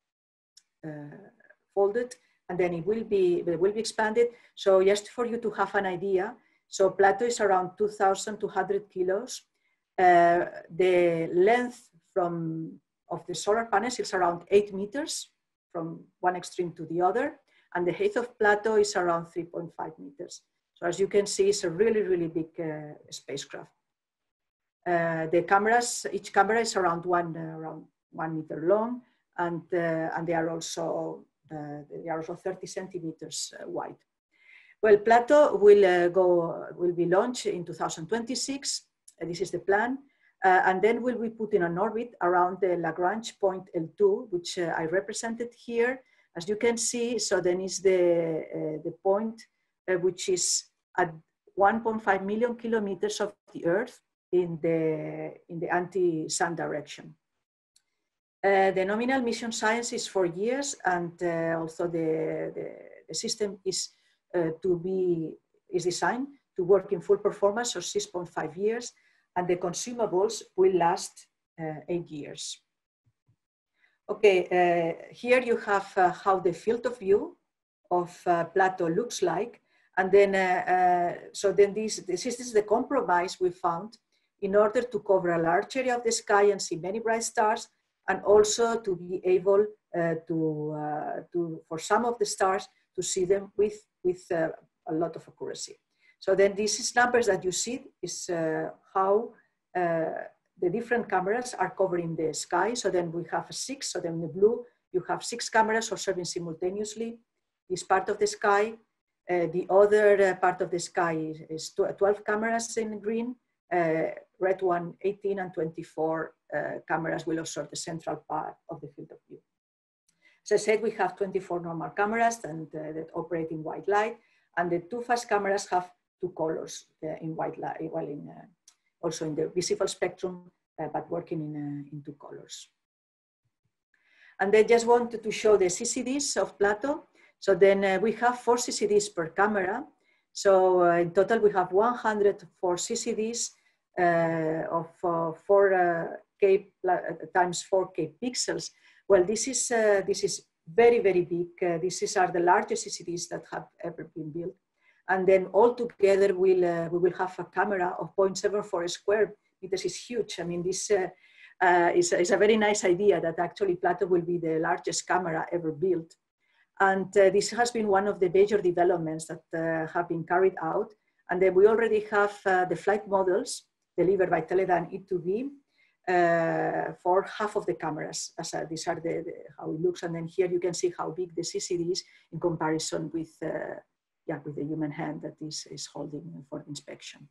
folded, and then it will be expanded. So just for you to have an idea, so PLATO is around 2,200 kilos. The length of the solar panels is around 8 meters from one extreme to the other, and the height of PLATO is around 3.5 meters. So as you can see, it's a really, really big spacecraft. The cameras, each camera is around 1 meter long, and they are also 30 centimeters wide. Well, PLATO will be launched in 2026. This is the plan. And then will be put in an orbit around the Lagrange point L2, which I represented here. As you can see, so then is the point which is at 1.5 million kilometers of the Earth in the anti-sun direction. The nominal mission science is 4 years, and also the system is designed to work in full performance, so 6.5 years, and the consumables will last 8 years. Okay, here you have how the field of view of PLATO looks like, and then so then this is the compromise we found in order to cover a large area of the sky and see many bright stars, and also to be able for some of the stars to see them with a lot of accuracy. So then these numbers that you see is how the different cameras are covering the sky. So then we have 6, so then in the blue, you have 6 cameras observing simultaneously this part of the sky. The other part of the sky is 12 cameras in green, red one 18, and 24 cameras will observe the central part of the field of view. As I said, we have 24 normal cameras and that operate in white light, and the 2 fast cameras have 2 colors in white light, while also in the visible spectrum, but working in 2 colors. And I just wanted to show the CCDs of PLATO. So then we have 4 CCDs per camera. So in total, we have 104 CCDs of 4K times 4K pixels. Well, this is very, very big. These are the largest CCDs that have ever been built. And then all together, we will have a camera of 0.74 square meters. Is huge. I mean, this is a very nice idea that actually PLATO will be the largest camera ever built. And this has been one of the major developments that have been carried out. And then we already have the flight models delivered by Teledyne E2V for half of the cameras. As these are how it looks, and then here you can see how big the CCD is in comparison with with the human hand that is holding for inspection.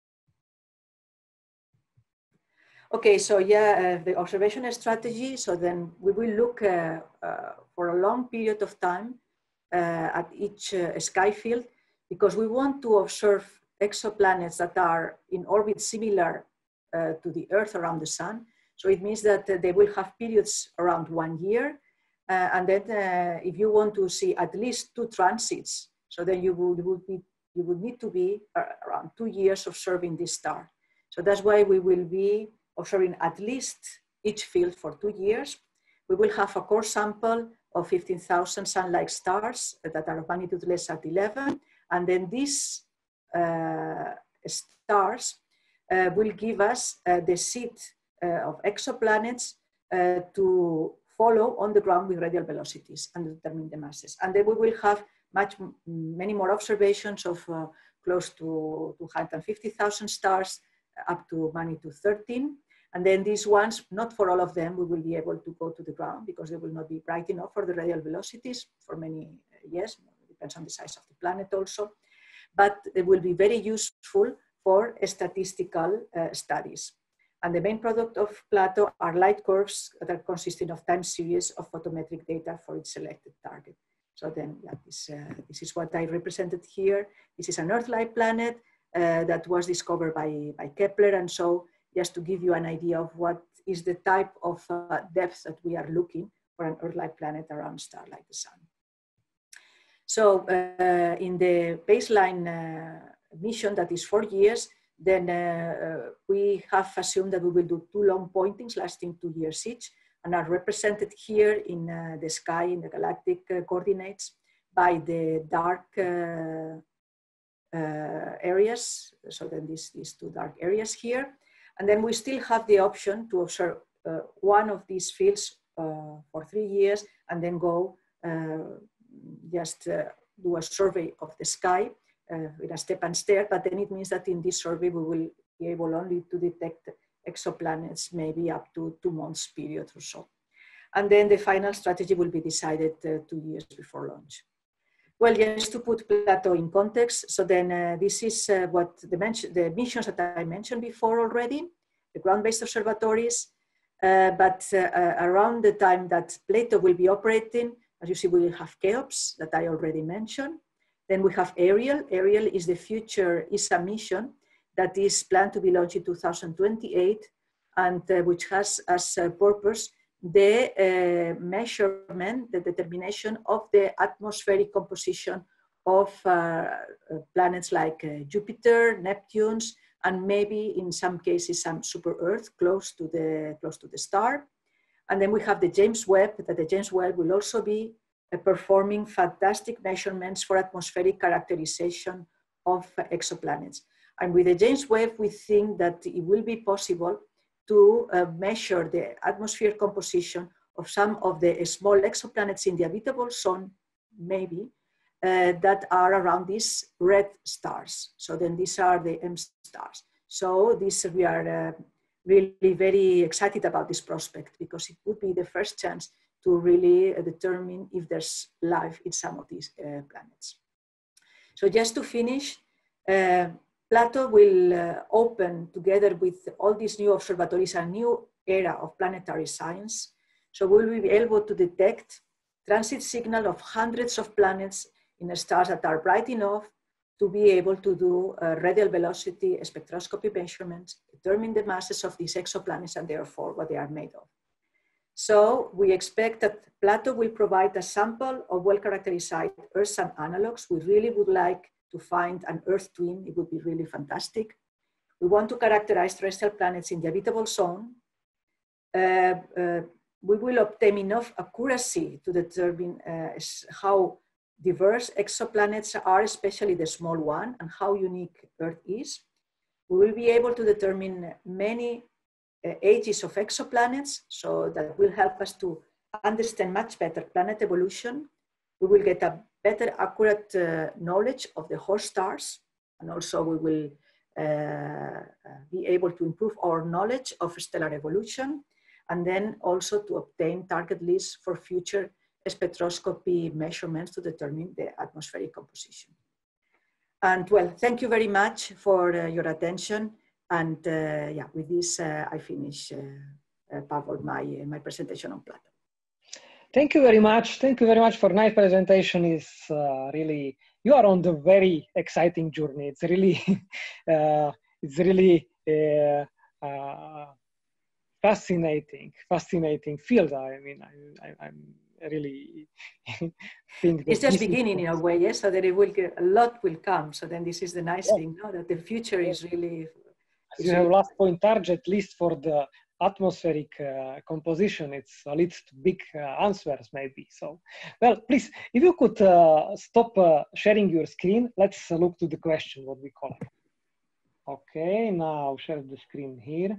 Okay, so the observation strategy. So then we will look for a long period of time at each sky field, because we want to observe exoplanets that are in orbit similar to the Earth around the Sun. So it means that they will have periods around 1 year. And then if you want to see at least 2 transits, so then you would need to be around 2 years observing this star. So that's why we will be observing at least each field for 2 years. We will have a core sample of 15,000 sun-like stars that are of magnitude less at 11. And then these stars will give us the seed of exoplanets to follow on the ground with radial velocities and determine the masses. And then we will have many more observations of close to 250,000 stars up to magnitude 13. And then these ones, not for all of them, we will be able to go to the ground because they will not be bright enough for the radial velocities for many years. It depends on the size of the planet also. But they will be very useful for statistical studies. And the main product of PLATO are light curves that are consisting of time series of photometric data for its selected target. So then this is what I represented here. This is an Earth-like planet that was discovered by Kepler. And so just to give you an idea of what is the type of depth that we are looking for an Earth-like planet around a star like the Sun. So in the baseline mission that is 4 years, then we have assumed that we will do 2 long pointings lasting 2 years each, and are represented here in the sky, in the galactic coordinates, by the dark areas. So then these 2 dark areas here. And then we still have the option to observe one of these fields for 3 years, and then go do a survey of the sky with a step and stare. But then it means that in this survey, we will be able only to detect exoplanets maybe up to 2 months period or so. And then the final strategy will be decided 2 years before launch. Well, just to put PLATO in context, so then this is what the missions that I mentioned before already, the ground-based observatories, but around the time that PLATO will be operating, as you see, we will have CHEOPS that I already mentioned. Then we have Ariel. Ariel is the future ESA mission that is planned to be launched in 2028, and which has as purpose the measurement, the determination of the atmospheric composition of planets like Jupiter, Neptune, and maybe in some cases some super Earth close to the star. And then we have the James Webb, that the James Webb will also be performing fantastic measurements for atmospheric characterization of exoplanets. And with the James Webb, we think that it will be possible to measure the atmosphere composition of some of the small exoplanets in the habitable zone, maybe, that are around these red stars. So then these are the M stars. So we are really very excited about this prospect, because it would be the first chance to really determine if there's life in some of these planets. So just to finish, PLATO will open, together with all these new observatories, a new era of planetary science. So we'll be able to detect transit signal of hundreds of planets in stars that are bright enough to be able to do radial velocity spectroscopy measurements, determine the masses of these exoplanets and therefore what they are made of. So we expect that PLATO will provide a sample of well-characterized Earth-Sun analogs. We really would like to find an Earth twin. It would be really fantastic. We want to characterize terrestrial planets in the habitable zone. We will obtain enough accuracy to determine how diverse exoplanets are, especially the small one, and how unique Earth is. We will be able to determine many ages of exoplanets, so that will help us to understand much better planet evolution. We will get a better accurate knowledge of the host stars, and also we will be able to improve our knowledge of stellar evolution, and then also to obtain target lists for future spectroscopy measurements to determine the atmospheric composition. And well, thank you very much for your attention. And yeah, with this, I finish part of my presentation on PLATO. Thank you very much. Thank you very much for nice presentation. It's really, you are on the very exciting journey. It's really, fascinating field. I mean, I'm really think that it's just beginning in a way, yes. So that it will get, a lot will come. So then this is the nice thing, no? That the future is really. As you have last point target, at least for the atmospheric composition, it's a little big answers maybe. So, well, please, if you could stop sharing your screen, let's look to the question, what we call it. Okay, now share the screen here.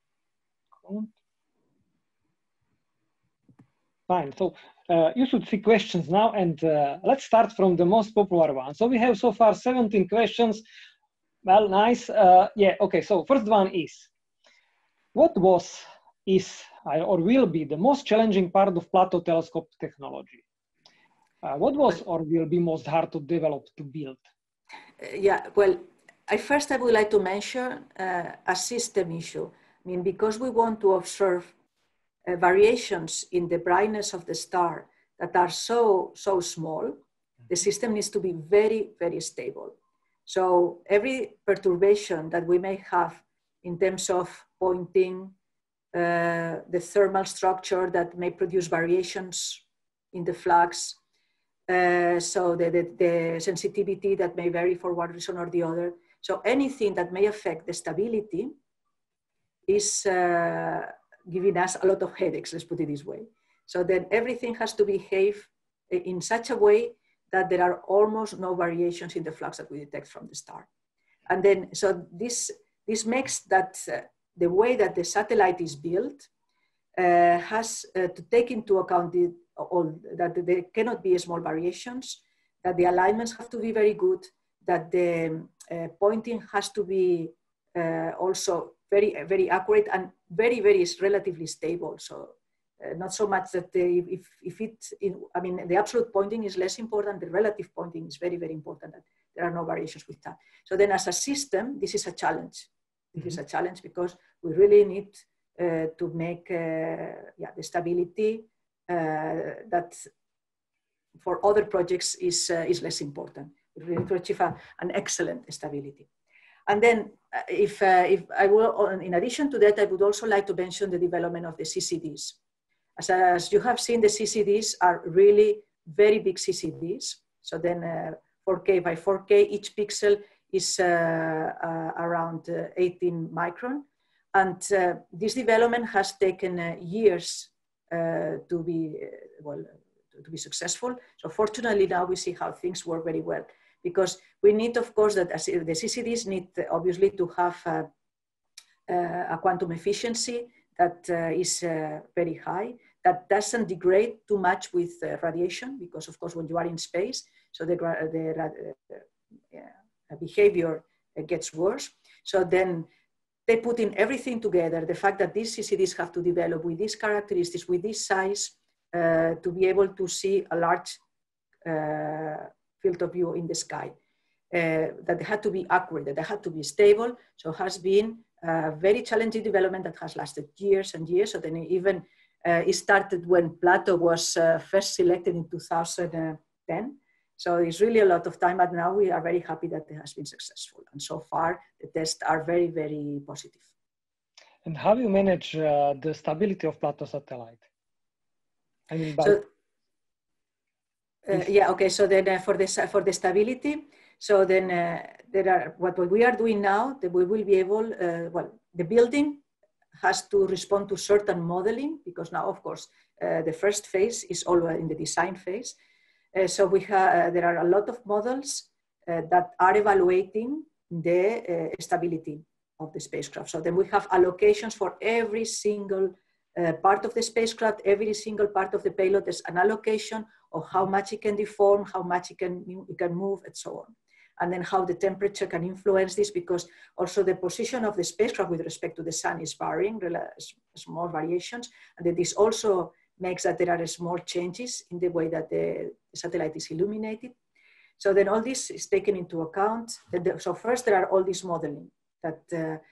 Fine, so you should see questions now, and let's start from the most popular one. So we have so far 17 questions. Well, nice. Yeah, okay, so first one is, what was, is, or will be the most challenging part of PLATO telescope technology? What was or will be most hard to develop, to build? Yeah, well, I would like to mention a system issue. I mean, because we want to observe variations in the brightness of the star that are so small, the system needs to be very, very stable. So every perturbation that we may have in terms of pointing, the thermal structure that may produce variations in the flux, so the sensitivity that may vary for one reason or the other. So anything that may affect the stability is giving us a lot of headaches, let's put it this way. So then everything has to behave in such a way that there are almost no variations in the flux that we detect from the star. And then, so this makes that the way that the satellite is built has to take into account that there cannot be small variations, that the alignments have to be very good, that the pointing has to be also very, very accurate and very, very relatively stable. So not so much that I mean, the absolute pointing is less important, the relative pointing is very, very important, that there are no variations with that. So then as a system, this is a challenge. This is a challenge because we really need to make the stability that for other projects is less important. We really need to achieve an excellent stability. And then if I will, in addition to that, I would also like to mention the development of the CCDs. As you have seen, the CCDs are really very big CCDs. So then 4K by 4K, each pixel is around 18 micron. And this development has taken years to be successful. So fortunately now we see how things work very well, because we need, of course, that as the CCDs need obviously to have a quantum efficiency that is very high, that doesn't degrade too much with radiation, because of course when you are in space, so the behavior gets worse. So then they put in everything together, the fact that these CCDs have to develop with these characteristics, with this size, to be able to see a large field of view in the sky, that they had to be accurate, that they had to be stable. So it has been a very challenging development that has lasted years and years. So then it started when PLATO was first selected in 2010. So it's really a lot of time, but now we are very happy that it has been successful. And so far, the tests are very, very positive. And how do you manage the stability of PLATO satellite? I mean, yeah, okay, so then for the stability, so then there are, what we are doing now, that we will be able, the building has to respond to certain modeling, because now, of course, the first phase is all in the design phase. So there are a lot of models that are evaluating the stability of the spacecraft. So then we have allocations for every single part of the spacecraft, every single part of the payload. There's an allocation of how much it can deform, how much it can move, and so on. and then how the temperature can influence this, because also the position of the spacecraft with respect to the sun is varying, small variations, and then this also makes that there are small changes in the way that the satellite is illuminated. So then all this is taken into account. So first there are all this modeling that,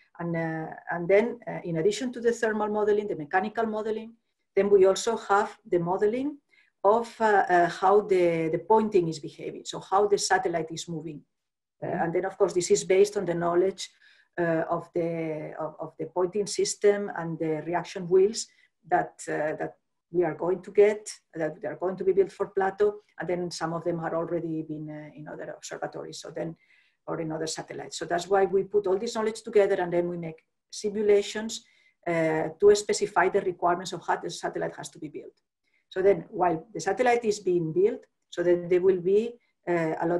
and then in addition to the thermal modeling, the mechanical modeling, then we also have the modeling of how the pointing is behaving, so how the satellite is moving. And then of course this is based on the knowledge of the pointing system and the reaction wheels that we are going to get, that they are going to be built for PLATO, and then some of them are already been in other observatories, so then, or in other satellites. So that's why we put all this knowledge together, and then we make simulations to specify the requirements of how the satellite has to be built. So then while the satellite is being built, so then there will be a lot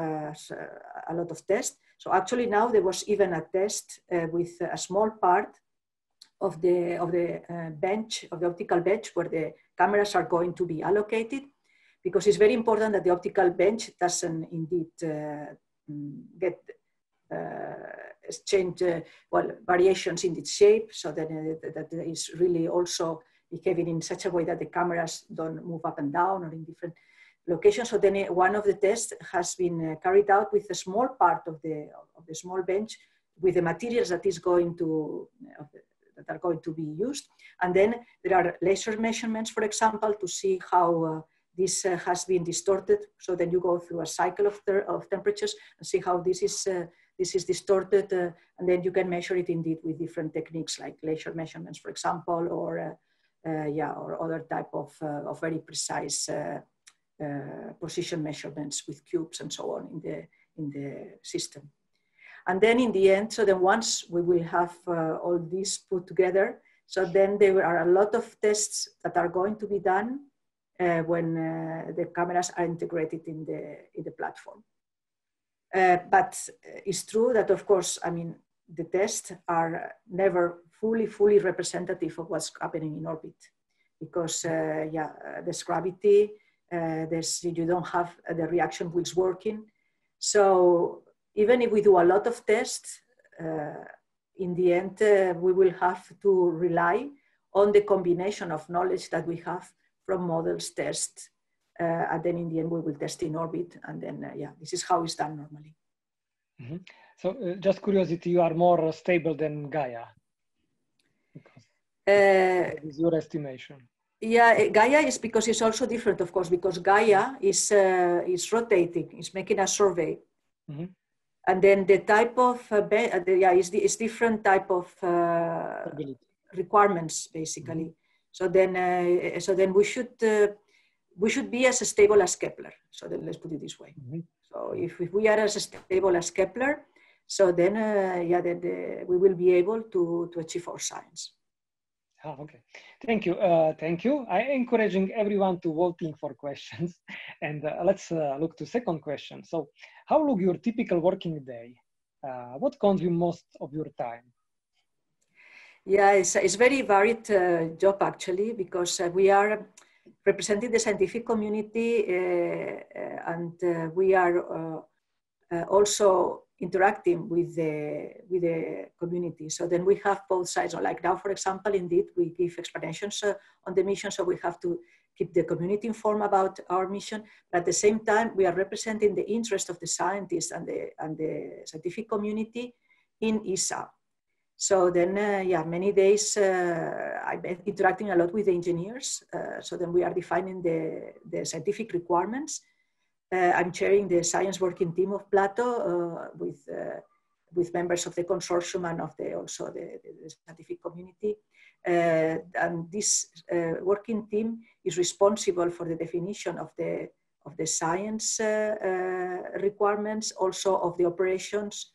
of tests. So actually now there was even a test with a small part of the bench, of the optical bench, where the cameras are going to be allocated, because it's very important that the optical bench doesn't indeed get change variations in its shape, so that that is really also behaving in such a way that the cameras don't move up and down or in different locations. So then one of the tests has been carried out with a small part of the small bench, with the materials that is going to that are going to be used. And then there are laser measurements, for example, to see how this has been distorted. So then you go through a cycle of temperatures and see how this is distorted. And then you can measure it indeed with different techniques like laser measurements, for example, or or other type of very precise position measurements with cubes and so on in the system. And then in the end, so then once we will have all this put together, so then there are a lot of tests that are going to be done when the cameras are integrated in the platform. But it's true that, of course, I mean, the tests are never fully representative of what's happening in orbit, because there's gravity, you don't have the reaction wheels working. So even if we do a lot of tests, in the end, we will have to rely on the combination of knowledge that we have from models, tests, and then in the end, we will test in orbit. And then, this is how it's done normally. Mm-hmm. So just curiosity, you are more stable than Gaia? What is your estimation? Yeah, Gaia is, because it's also different, of course, because Gaia is rotating, it's making a survey. Mm-hmm. And then the type of, it's different type of requirements, basically. Mm-hmm. So then we should be as stable as Kepler. So then let's put it this way. Mm-hmm. So if we are as stable as Kepler, so then, we will be able to achieve our science. Ah, okay, thank you. Thank you. I'm encouraging everyone to voting for questions. And let's look to second question. So how look your typical working day? What consumes most of your time? Yeah, it's very varied job actually, because we are representing the scientific community and we are also interacting with the community. So then we have both sides. So like now, for example, indeed, we give explanations on the mission. So we have to keep the community informed about our mission. But at the same time, we are representing the interest of the scientists and the scientific community in ESA. So then, many days I've been interacting a lot with the engineers. So then we are defining the scientific requirements. I'm chairing the science working team of PLATO with members of the consortium and of also the scientific community. And this working team is responsible for the definition of the science requirements, also of the operations.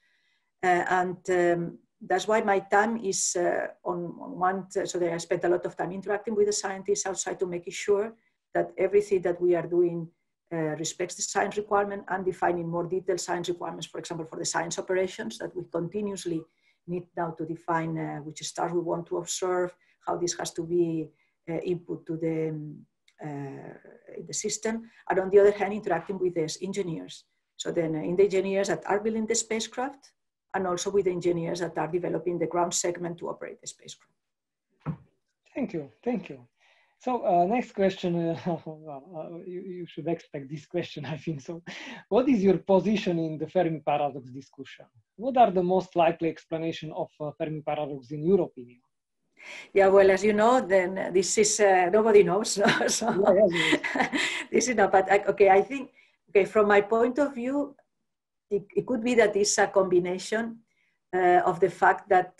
That's why my time is on one, so that I spent a lot of time interacting with the scientists outside to make sure that everything that we are doing respects the science requirement, and defining more detailed science requirements, for example, for the science operations that we continuously need now to define which stars we want to observe, how this has to be input to the system. And on the other hand, interacting with these engineers. So then in the engineers that are building the spacecraft, and also with the engineers that are developing the ground segment to operate the spacecraft. Thank you, thank you. So next question, you should expect this question, I think. So what is your position in the Fermi paradox discussion? What are the most likely explanation of Fermi paradox in your opinion? Yeah, well, as you know, then this is, nobody knows. No? So yes. This is not, but okay, I think, okay, from my point of view, it could be that it's a combination of the fact that,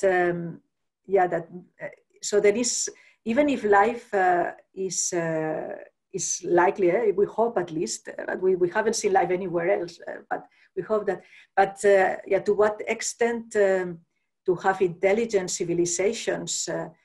so there is, even if life is likely, we hope at least, but we haven't seen life anywhere else, but we hope that, but to what extent to have intelligent civilizations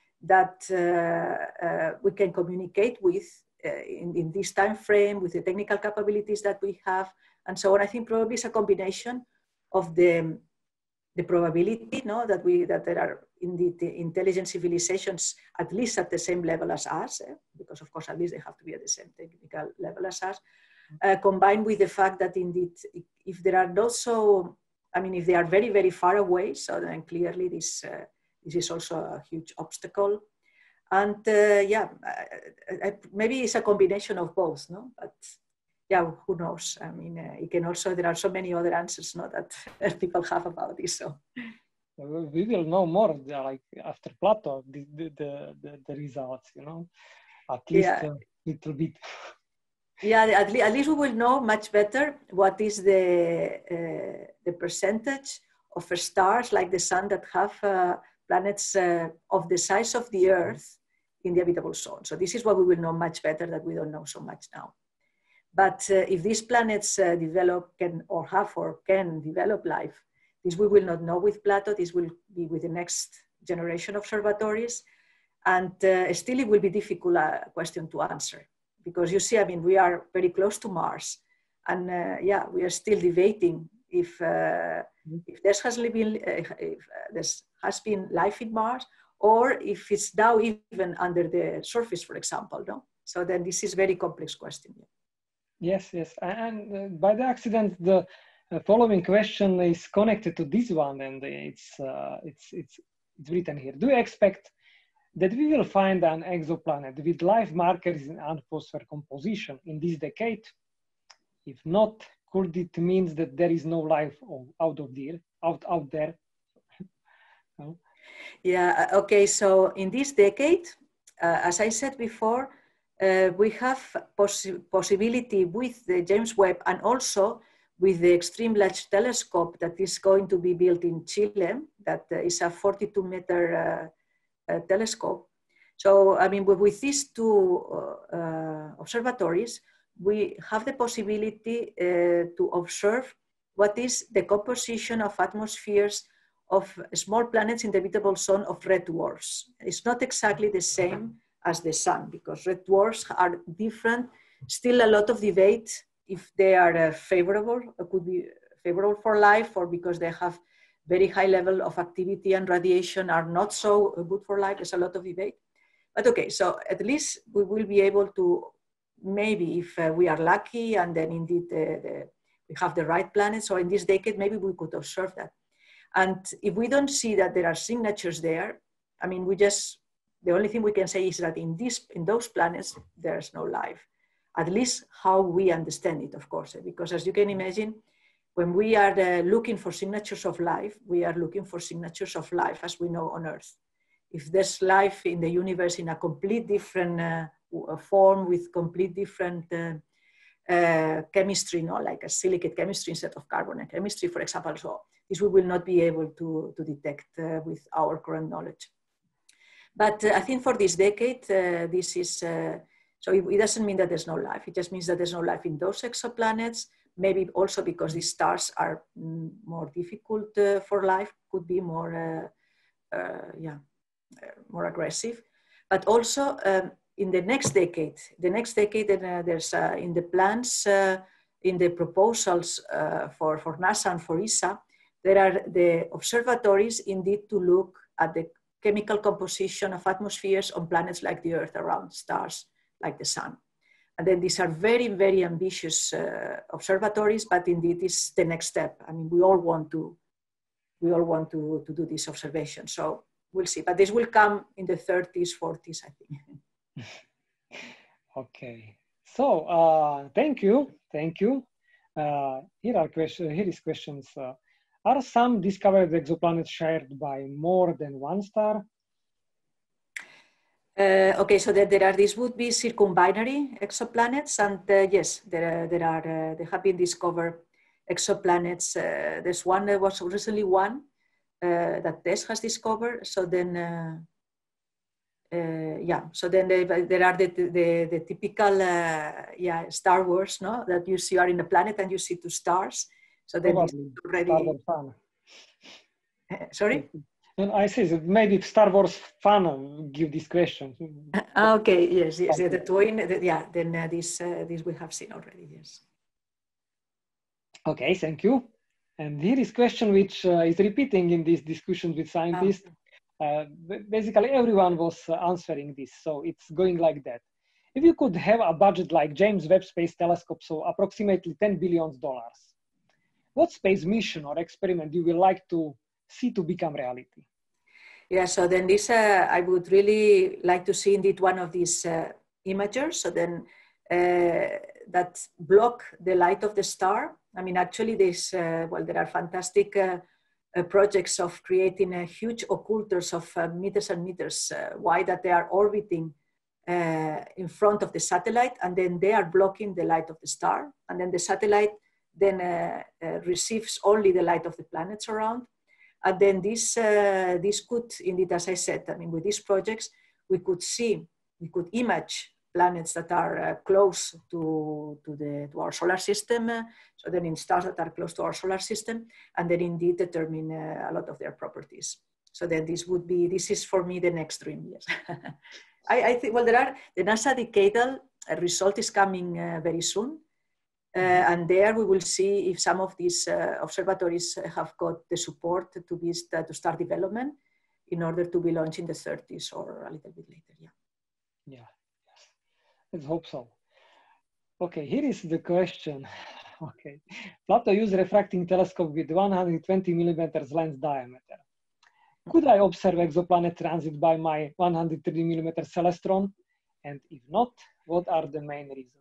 that we can communicate with in this time frame, with the technical capabilities that we have, and so on. I think probably it's a combination of the probability, no, that there are indeed intelligent civilizations at least at the same level as us, because of course at least they have to be at the same technical level as us, combined with the fact that indeed if there are not so, I mean, if they are very, very far away, so then clearly this is also a huge obstacle. And maybe it's a combination of both, no? But yeah, who knows? I mean, it can also, there are so many other answers, no, that people have about this. So we will know more, like after PLATO, the results, you know, at least a little bit. Yeah, at least we will know much better what is the percentage of stars like the sun that have planets of the size of the Earth in the habitable zone. So this is what we will know much better that we don't know so much now. But if these planets develop, can develop life, this we will not know with PLATO. This will be with the next generation of observatories. And still it will be difficult question to answer. Because you see, I mean, we are very close to Mars. And we are still debating if there has been life in Mars, or if it's now even under the surface, for example. No? So then this is a very complex question. Yes, yes. And by the accident, the following question is connected to this one, and it's written here. Do you expect that we will find an exoplanet with life markers in atmosphere composition in this decade? If not, could it mean that there is no life out there? No? Yeah, okay, so in this decade, as I said before, we have possibility with the James Webb and also with the Extreme Large Telescope that is going to be built in Chile, that is a 42-meter telescope. So, I mean, with these two observatories, we have the possibility to observe what is the composition of atmospheres of small planets in the habitable zone of red dwarfs. It's not exactly the same as the sun, because red dwarfs are different. Still a lot of debate if they are favorable, could be favorable for life, or because they have very high level of activity and radiation are not so good for life. There's a lot of debate. But okay, so at least we will be able to, maybe if we are lucky and then indeed we have the right planet, so in this decade, maybe we could observe that. And if we don't see that there are signatures there, I mean, the only thing we can say is that in those planets, there's no life. At least how we understand it, of course, because as you can imagine, when we are looking for signatures of life, we are looking for signatures of life as we know on Earth. If there's life in the universe in a complete different form with complete different chemistry, no? Like a silicate chemistry instead of carbon chemistry, for example, so this we will not be able to detect with our current knowledge. But I think for this decade, this is, so it doesn't mean that there's no life. It just means that there's no life in those exoplanets. Maybe also because these stars are more difficult for life, could be more, more aggressive. But also in the next decade, there's in the plans, in the proposals for NASA and for ESA, there are the observatories indeed to look at the chemical composition of atmospheres on planets like the Earth around stars like the sun. And then these are very, very ambitious observatories, but indeed it's the next step. I mean, we all want to do this observation. So we'll see, but this will come in the 30s, 40s, I think. Okay, so thank you. Here is questions. Are some discovered exoplanets shared by more than one star? Okay, so these would be circumbinary exoplanets, and yes, there have been discovered exoplanets. There's one that was recently one that TESS has discovered. So then, so then there are the typical Star Wars, no, that you see are in a planet and you see two stars. So then this is already. Star Wars fan. Sorry. And I say that maybe Star Wars fan give this question. Okay, yes, the twin, then this we have seen already, yes. Okay, thank you. And here is question which is repeating in these discussions with scientists. Basically, everyone was answering this, so it's going like that. If you could have a budget like James Webb Space Telescope, so approximately $10 billion, what space mission or experiment you will like to see to become reality? Yeah, so then this, I would really like to see indeed one of these imagers. So then that block the light of the star. I mean, actually this, well, there are fantastic projects of creating huge occulters of meters and meters wide that they are orbiting in front of the satellite, and then they are blocking the light of the star. And then the satellite then receives only the light of the planets around. And then this could, indeed, as I said, I mean, with these projects, we could image planets that are close to our solar system. So then in stars that are close to our solar system, and then indeed determine a lot of their properties. So then this is for me the next dream, yes. I think, well, the NASA decadal result is coming very soon. And there we will see if some of these observatories have got the support to start development in order to be launched in the 30s or a little bit later. Yeah. Yeah. Yes. Let's hope so. Okay, here is the question. Okay, PLATO used refracting telescope with 120 millimeters lens diameter. Could I observe exoplanet transit by my 130 millimeter celestron? And if not, what are the main reasons?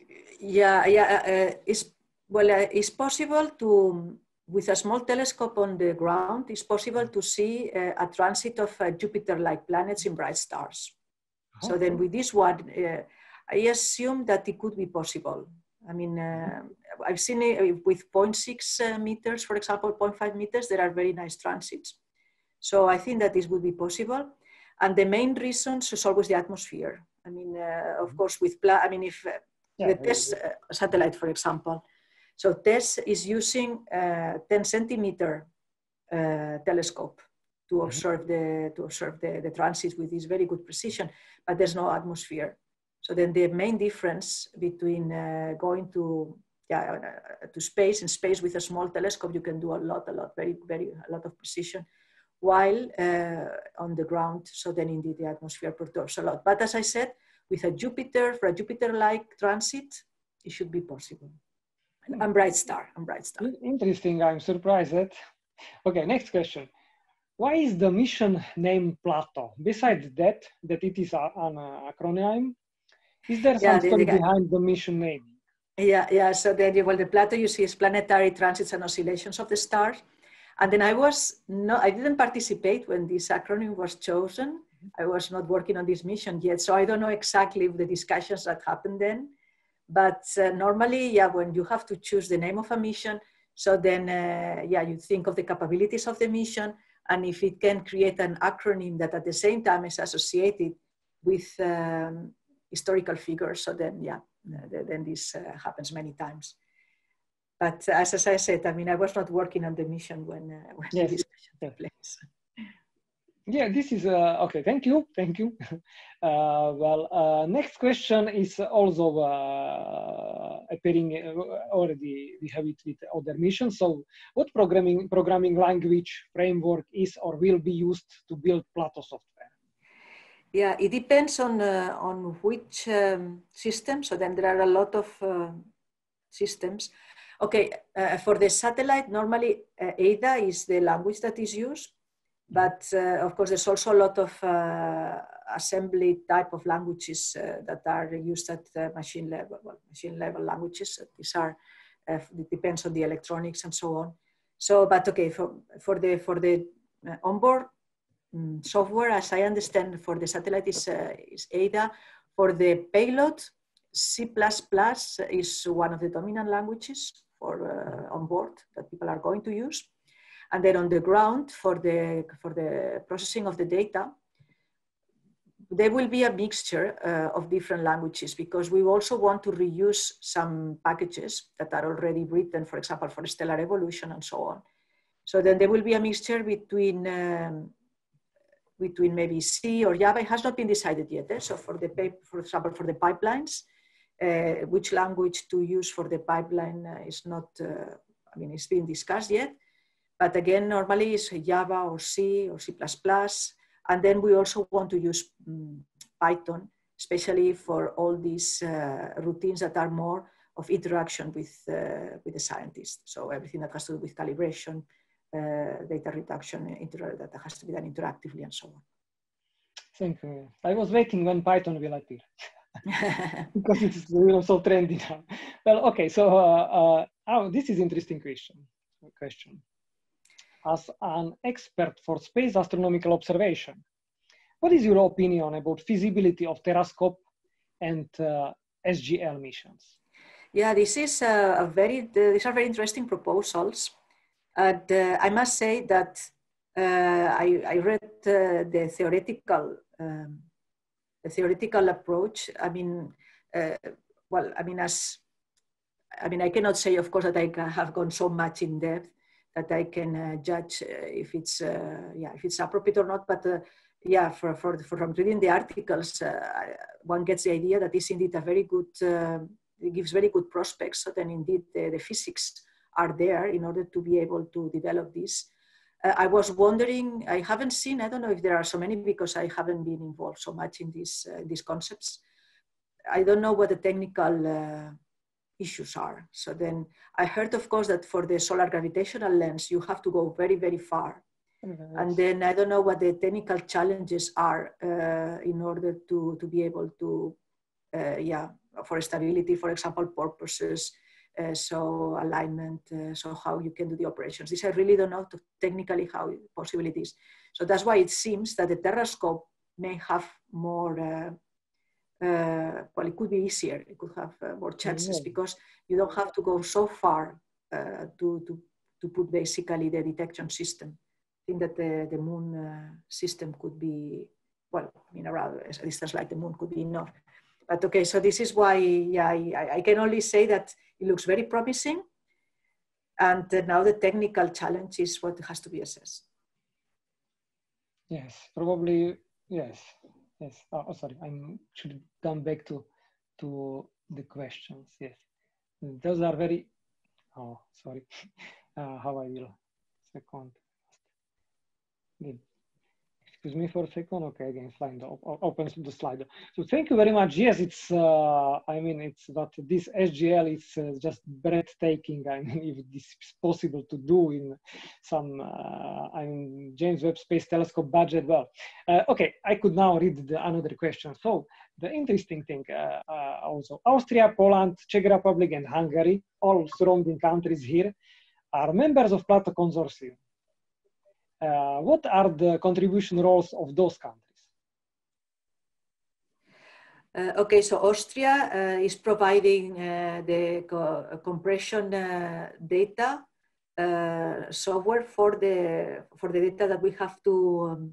It's possible to, with a small telescope on the ground, it's possible to see a transit of Jupiter-like planets in bright stars. So then with this one, I assume that it could be possible. I mean, I've seen it with 0.6 meters, for example, 0.5 meters, there are very nice transits. So I think that this would be possible. And the main reason is always the atmosphere. I mean, of course, with, if the TESS satellite, for example. So TESS is using 10 centimeter telescope to observe the transits with this very good precision, but there's no atmosphere. So then the main difference between going to space, in space with a small telescope, you can do a lot of precision, while on the ground, so then indeed the atmosphere perturbs a lot. But as I said, with a Jupiter, for a Jupiter-like transit, it should be possible. And bright star. Interesting, I'm surprised that. Okay, next question. Why is the mission named PLATO? Besides that it is an acronym, is there some story behind the mission name? Yeah, so the PLATO you see is Planetary Transits and Oscillations of the Stars. And then I didn't participate when this acronym was chosen. I was not working on this mission yet, so I don't know exactly the discussions that happened then. But normally, when you have to choose the name of a mission, so then, you think of the capabilities of the mission, and if it can create an acronym that at the same time is associated with historical figures, so then, then this happens many times. But as I said, I mean, I was not working on the mission when the discussion took place. Yeah, this is okay. Thank you. Next question is also appearing already. We have it with other missions. So, what programming language framework is or will be used to build PLATO software? Yeah, it depends on which system. So then there are a lot of systems. Okay, for the satellite, normally ADA is the language that is used, but of course there's also a lot of assembly type of languages that are used at machine level. Well, machine level languages. These are it depends on the electronics and so on. So, but okay, for the onboard software, as I understand, for the satellite is ADA. For the payload, C++ is one of the dominant languages for on board that people are going to use. And then on the ground, for the processing of the data, there will be a mixture of different languages, because we also want to reuse some packages that are already written, for example, for stellar evolution and so on. So then there will be a mixture between maybe C or Java. It has not been decided yet. So for example, for the pipelines, which language to use for the pipeline is not, I mean, it's being discussed yet. But again, normally it's Java or C or C++. And then we also want to use Python, especially for all these routines that are more of interaction with the scientists. So everything that has to do with calibration, data reduction, that has to be done interactively and so on. Thank you. I was waiting when Python will appear. Because it's so trendy now. Well, okay, so this is interesting question. As an expert for space astronomical observation, what is your opinion about feasibility of Terrascope and SGL missions? Yeah, these are very interesting proposals. And I must say that I read the theoretical approach. I mean, well, I mean, I cannot say, of course, that I have gone so much in depth that I can judge if it's appropriate or not. But yeah, from reading the articles, one gets the idea that it's indeed a very good. It gives very good prospects. So then, indeed, the physics are there in order to be able to develop this. I was wondering. I haven't seen. I don't know if there are so many, because I haven't been involved so much in these concepts. I don't know what the technical issues are. So then I heard, of course, that for the solar gravitational lens, you have to go very, very far. And then I don't know what the technical challenges are in order to be able to, for stability, for example, purposes, so alignment, so how you can do the operations. This I really don't know technically how possible it is. So that's why it seems that the Terrascope may have more, well, it could be easier. It could have more chances, because you don't have to go so far to put basically the detection system. I think that the moon system could be, well, I mean, around a distance like the moon could be enough. But okay, so this is why, yeah, I can only say that it looks very promising. And now the technical challenge is what has to be assessed. Yes, probably, yes. Yes. Oh, sorry. I should come back to the questions. Yes, those are very. Oh, sorry. How I will second. Excuse me for a second. Okay, again, slide opens the slide. So thank you very much. Yes, it's. I mean, it's that this SGL is just breathtaking. I mean, if this is possible to do in some, I mean, James Webb Space Telescope budget. Well, okay, I could now read another question. So the interesting thing, also, Austria, Poland, Czech Republic, and Hungary, all surrounding countries here, are members of PLATO consortium. What are the contribution roles of those countries? Okay, so Austria is providing the compression data software for the data that we have to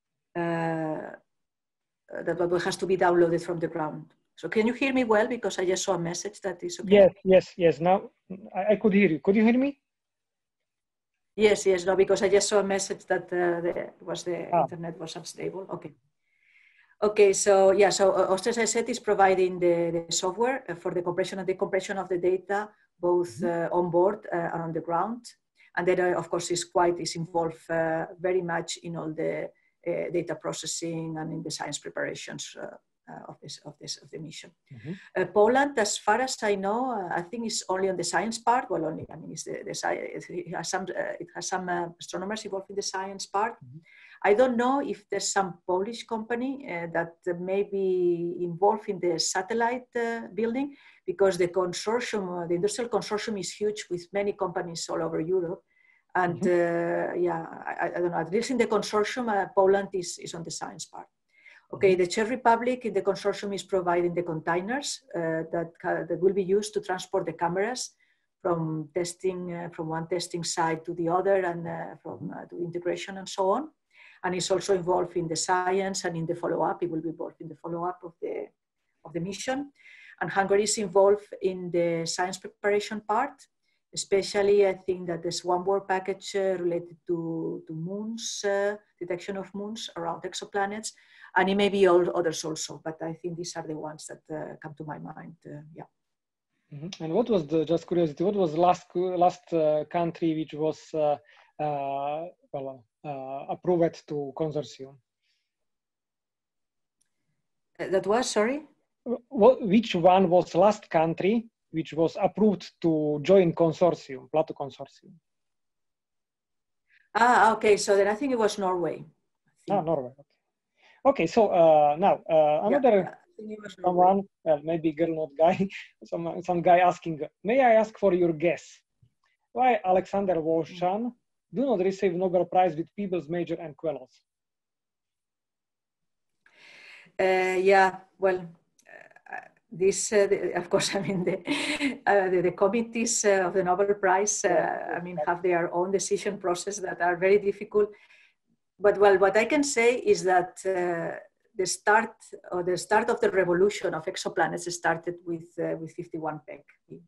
that has to be downloaded from the ground. So can you hear me well? Because I just saw a message that is okay. Yes. Now I could hear you. Could you hear me? Yes. No, because I just saw a message that the internet was unstable. Okay. So yeah, so Austria, as I said, is providing the software for the compression and decompression of the data, both on board and on the ground. And then, of course, is involved very much in all the data processing and in the science preparations of the mission. Poland, as far as I know, I think it's only on the science part. Well, only, I mean, it's it has some astronomers involved in the science part. I don't know if there's some Polish company that may be involved in the satellite building, because the consortium, the industrial consortium, is huge with many companies all over Europe. And yeah, I don't know, at least in the consortium, Poland is on the science part. Okay, the Czech Republic in the consortium is providing the containers that will be used to transport the cameras from testing, from one testing site to the other, and to integration and so on. And it's also involved in the science and in the follow-up. It will be involved in the follow-up of the mission. And Hungary is involved in the science preparation part. Especially, I think that there's one more package related to moons, detection of moons around exoplanets, and it may be all others also, but I think these are the ones that come to my mind, yeah. And what was the, just curiosity, what was the last country which was approved to consortium? That was, sorry? Which one was last country which was approved to join consortium, PLATO consortium? Ah, okay, so then I think it was Norway. Ah, Norway, okay. Okay, so now another someone, well, maybe girl, not guy, some guy asking, may I ask for your guess? Why Alexander Wolszczan do not receive Nobel Prize with Peebles Major and Queloz? Yeah, well, this, of course, I mean, the committees of the Nobel Prize, I mean, have their own decision process that are very difficult. But well, what I can say is that the start of the revolution of exoplanets started with 51 PEC.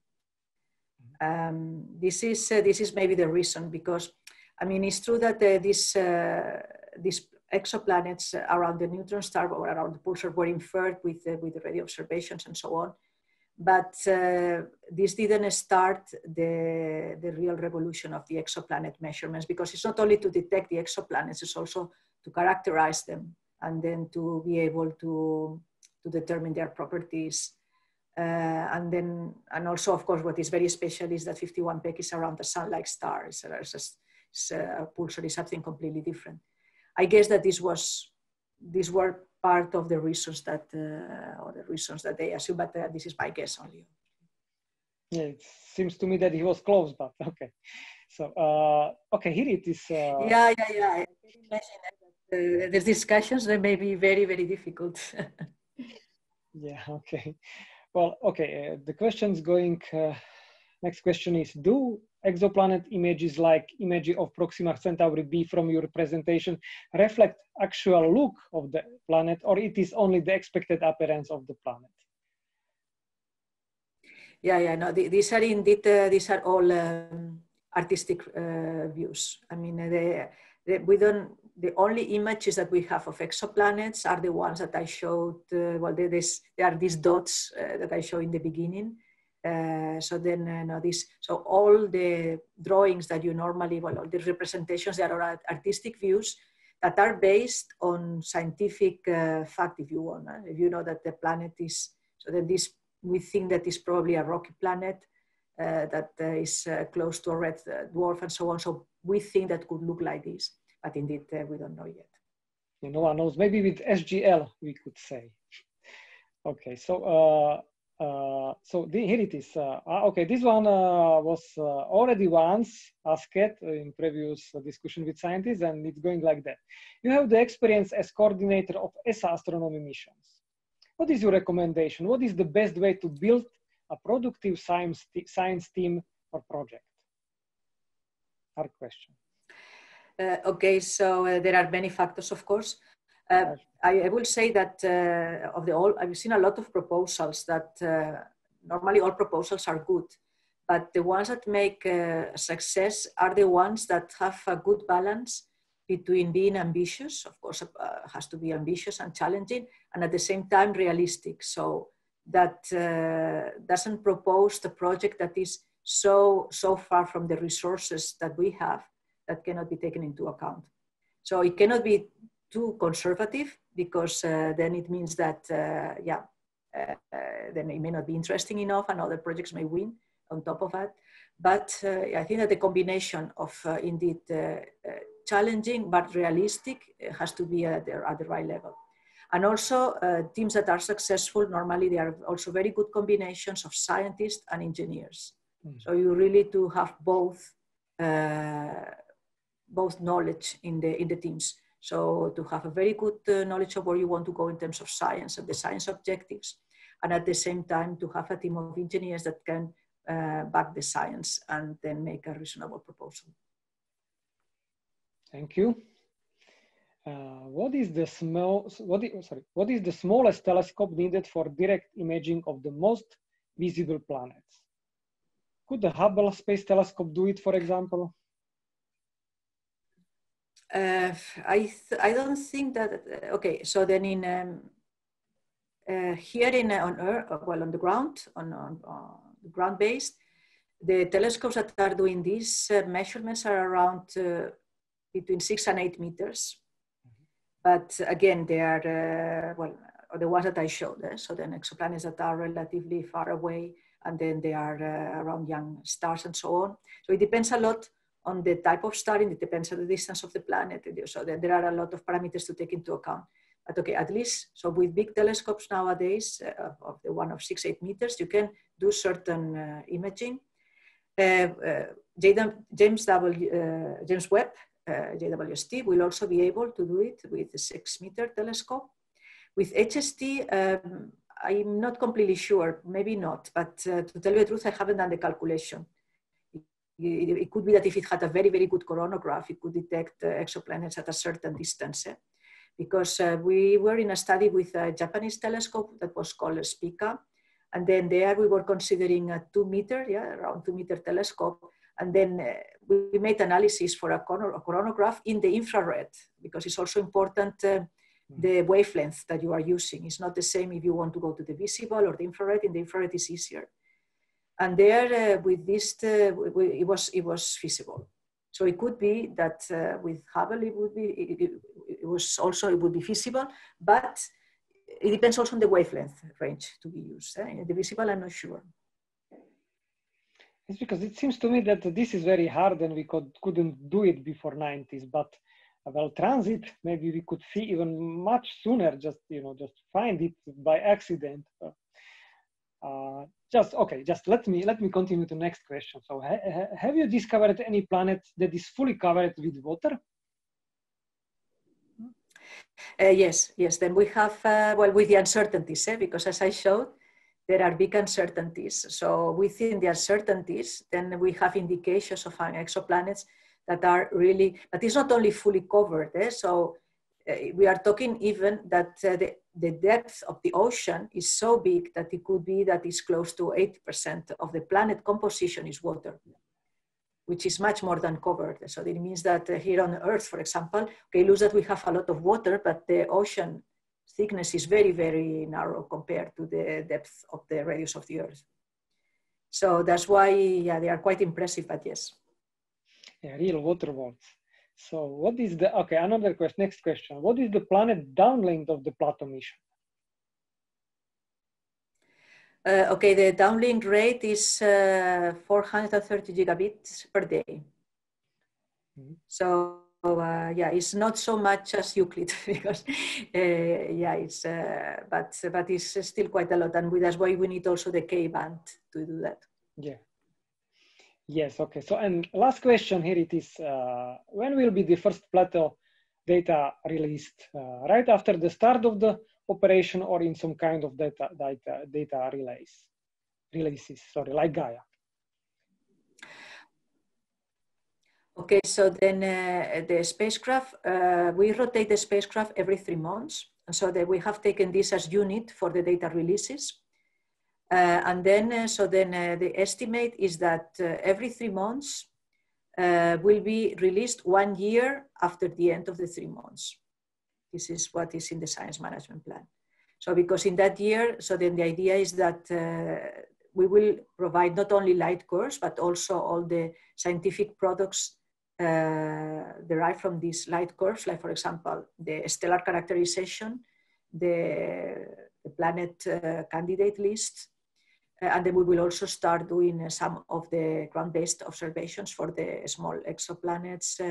This is maybe the reason, because I mean, it's true that these exoplanets around the neutron star or around the pulsar were inferred with the radio observations and so on. But this didn't start the real revolution of the exoplanet measurements, because it's not only to detect the exoplanets, it's also to characterize them and then to be able to determine their properties. And also, of course, what is very special is that 51 PEC is around a sun-like star. It's a pulsar is something completely different. I guess that these were part of the reasons that, or the reasons that they assume, but this is my guess only. Yeah, it seems to me that he was close, but okay. So, okay, here it is. Yeah. I can imagine that the discussions, they may be very, very difficult. Yeah, okay. Well, okay, the question's going, next question is, do exoplanet images like image of Proxima Centauri b from your presentation reflect actual look of the planet, or it is only the expected appearance of the planet? Yeah, no, these are indeed, these are all artistic views. I mean, the only images that we have of exoplanets are the ones that I showed, well, there are these dots that I showed in the beginning. So all the drawings that you normally, well, all the representations, they are artistic views that are based on scientific fact, if you want. If you know that the planet is, so that this, we think that is probably a rocky planet that is close to a red dwarf and so on. So we think that could look like this, but indeed we don't know yet. No one knows. Maybe with SGL we could say. Okay, so here it is. Okay, this one was already once asked in previous discussion with scientists, and it's going like that. You have the experience as coordinator of ESA astronomy missions. What is your recommendation? What is the best way to build a productive science team or project? Hard question. Okay, so there are many factors, of course. I will say that I've seen a lot of proposals that normally all proposals are good, but the ones that make success are the ones that have a good balance between being ambitious, of course, has to be ambitious and challenging, and at the same time realistic. So that doesn't propose the project that is so far from the resources that we have that cannot be taken into account. So it cannot be too conservative, because then it means that, then it may not be interesting enough and other projects may win on top of that. But I think that the combination of indeed challenging but realistic has to be at the right level. And also teams that are successful, normally they are also very good combinations of scientists and engineers. So you really do have both knowledge in the teams. So to have a very good knowledge of where you want to go in terms of science and the science objectives, and at the same time to have a team of engineers that can back the science and then make a reasonable proposal. Thank you. What is the smallest telescope needed for direct imaging of the most visible planets? Could the Hubble Space Telescope do it, for example? I don't think that. Okay, so then here on Earth, well, on the ground, on the ground based, the telescopes that are doing these measurements are around between 6 and 8 meters. But again, they are, well, the ones that I showed. So then exoplanets that are relatively far away, and then they are around young stars and so on. So it depends a lot on the type of star, and it depends on the distance of the planet. So there are a lot of parameters to take into account. But okay, at least, so with big telescopes nowadays, of the one of 6-8 meters, you can do certain imaging. James Webb, JWST, will also be able to do it with a 6-meter telescope. With HST, I'm not completely sure, maybe not, but to tell you the truth, I haven't done the calculation. It could be that if it had a very, very good coronagraph, it could detect exoplanets at a certain distance. Because we were in a study with a Japanese telescope that was called Spica. And then there we were considering a 2-meter, around 2-meter telescope. And then we made analysis for a coronagraph in the infrared, because it's also important the wavelength that you are using. It's not the same if you want to go to the visible or the infrared. In the infrared is easier. And there with this, it was feasible. So it could be that with Hubble it would be feasible, but it depends also on the wavelength range to be used. In the visible, I'm not sure. It's because it seems to me that this is very hard and we couldn't do it before 90s, but well, transit, maybe we could see even much sooner, just find it by accident. Just let me continue to the next question. So have you discovered any planet that is fully covered with water? Yes. Then we have, well, with the uncertainties, because as I showed, there are big uncertainties. So within the uncertainties, then we have indications of exoplanets that are really, but it's not only fully covered. So we are talking even that the depth of the ocean is so big that it could be that it's close to 80% of the planet composition is water, which is much more than covered. So it means that here on Earth, for example, okay, lose that we have a lot of water, but the ocean thickness is very, very narrow compared to the depth of the radius of the Earth. So that's why, yeah, they are quite impressive, but yes. Yeah, real water worlds. So what is the, okay, another question, next question. What is the planet downlink of the PLATO mission? Okay, the downlink rate is 430 gigabits per day. So yeah, it's not so much as Euclid because yeah, it's but it's still quite a lot, and that's why we need also the K band to do that. Yeah. Yes. Okay. So, and last question here it is: when will be the first PLATO data released? Right after the start of the operation, or in some kind of data releases? Sorry, like Gaia. Okay, so then the spacecraft, we rotate the spacecraft every 3 months. And so that we have taken this as unit for the data releases. And then, so then the estimate is that every 3 months will be released 1 year after the end of the 3 months. This is what is in the science management plan. So because in that year, so then the idea is that we will provide not only light course, but also all the scientific products derived from these light curves, like for example, the stellar characterization, the planet candidate list, and then we will also start doing some of the ground-based observations for the small exoplanets,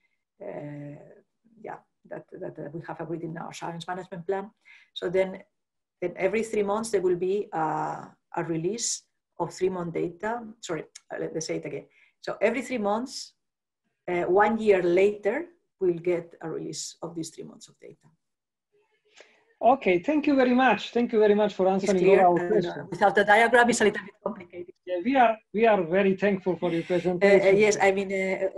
that we have agreed in our science management plan. So then every 3 months there will be a release of 3-month data. Sorry, let's say it again. So every 3 months, 1 year later, we'll get a release of these 3 months of data. Okay, thank you very much. Thank you very much for answering all our questions. Without the diagram, it's a little bit complicated. Yeah, we are very thankful for your presentation. Yes, I mean,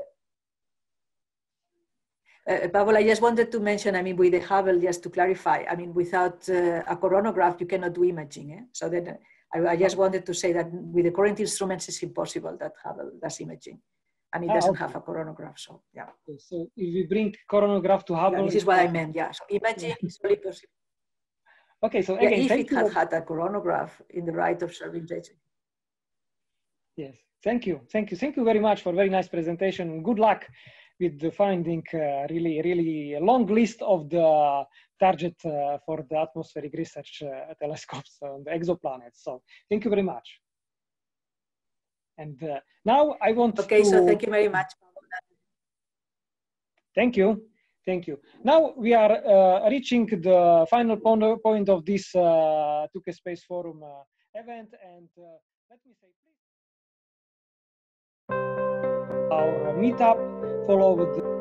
Pablo, I just wanted to mention, I mean, with the Hubble, just to clarify, I mean, without a coronagraph, you cannot do imaging. Eh? So then I just wanted to say that with the current instruments, it's impossible that Hubble does imaging. And it doesn't have a coronagraph, so yeah. Okay, so if we bring coronagraph to Hubble... Yeah, this is what I meant, yeah. So imaging is only possible. Okay, so again, if it had a coronagraph in the right observing region. Yes, thank you very much for a very nice presentation. Good luck with the finding really a long list of the target for the atmospheric research telescopes on the exoplanets. So thank you very much. And now I want to... so thank you very much. Thank you. Now we are reaching the final point of this TUKE Space Forum event, and let me say, please, our meetup followed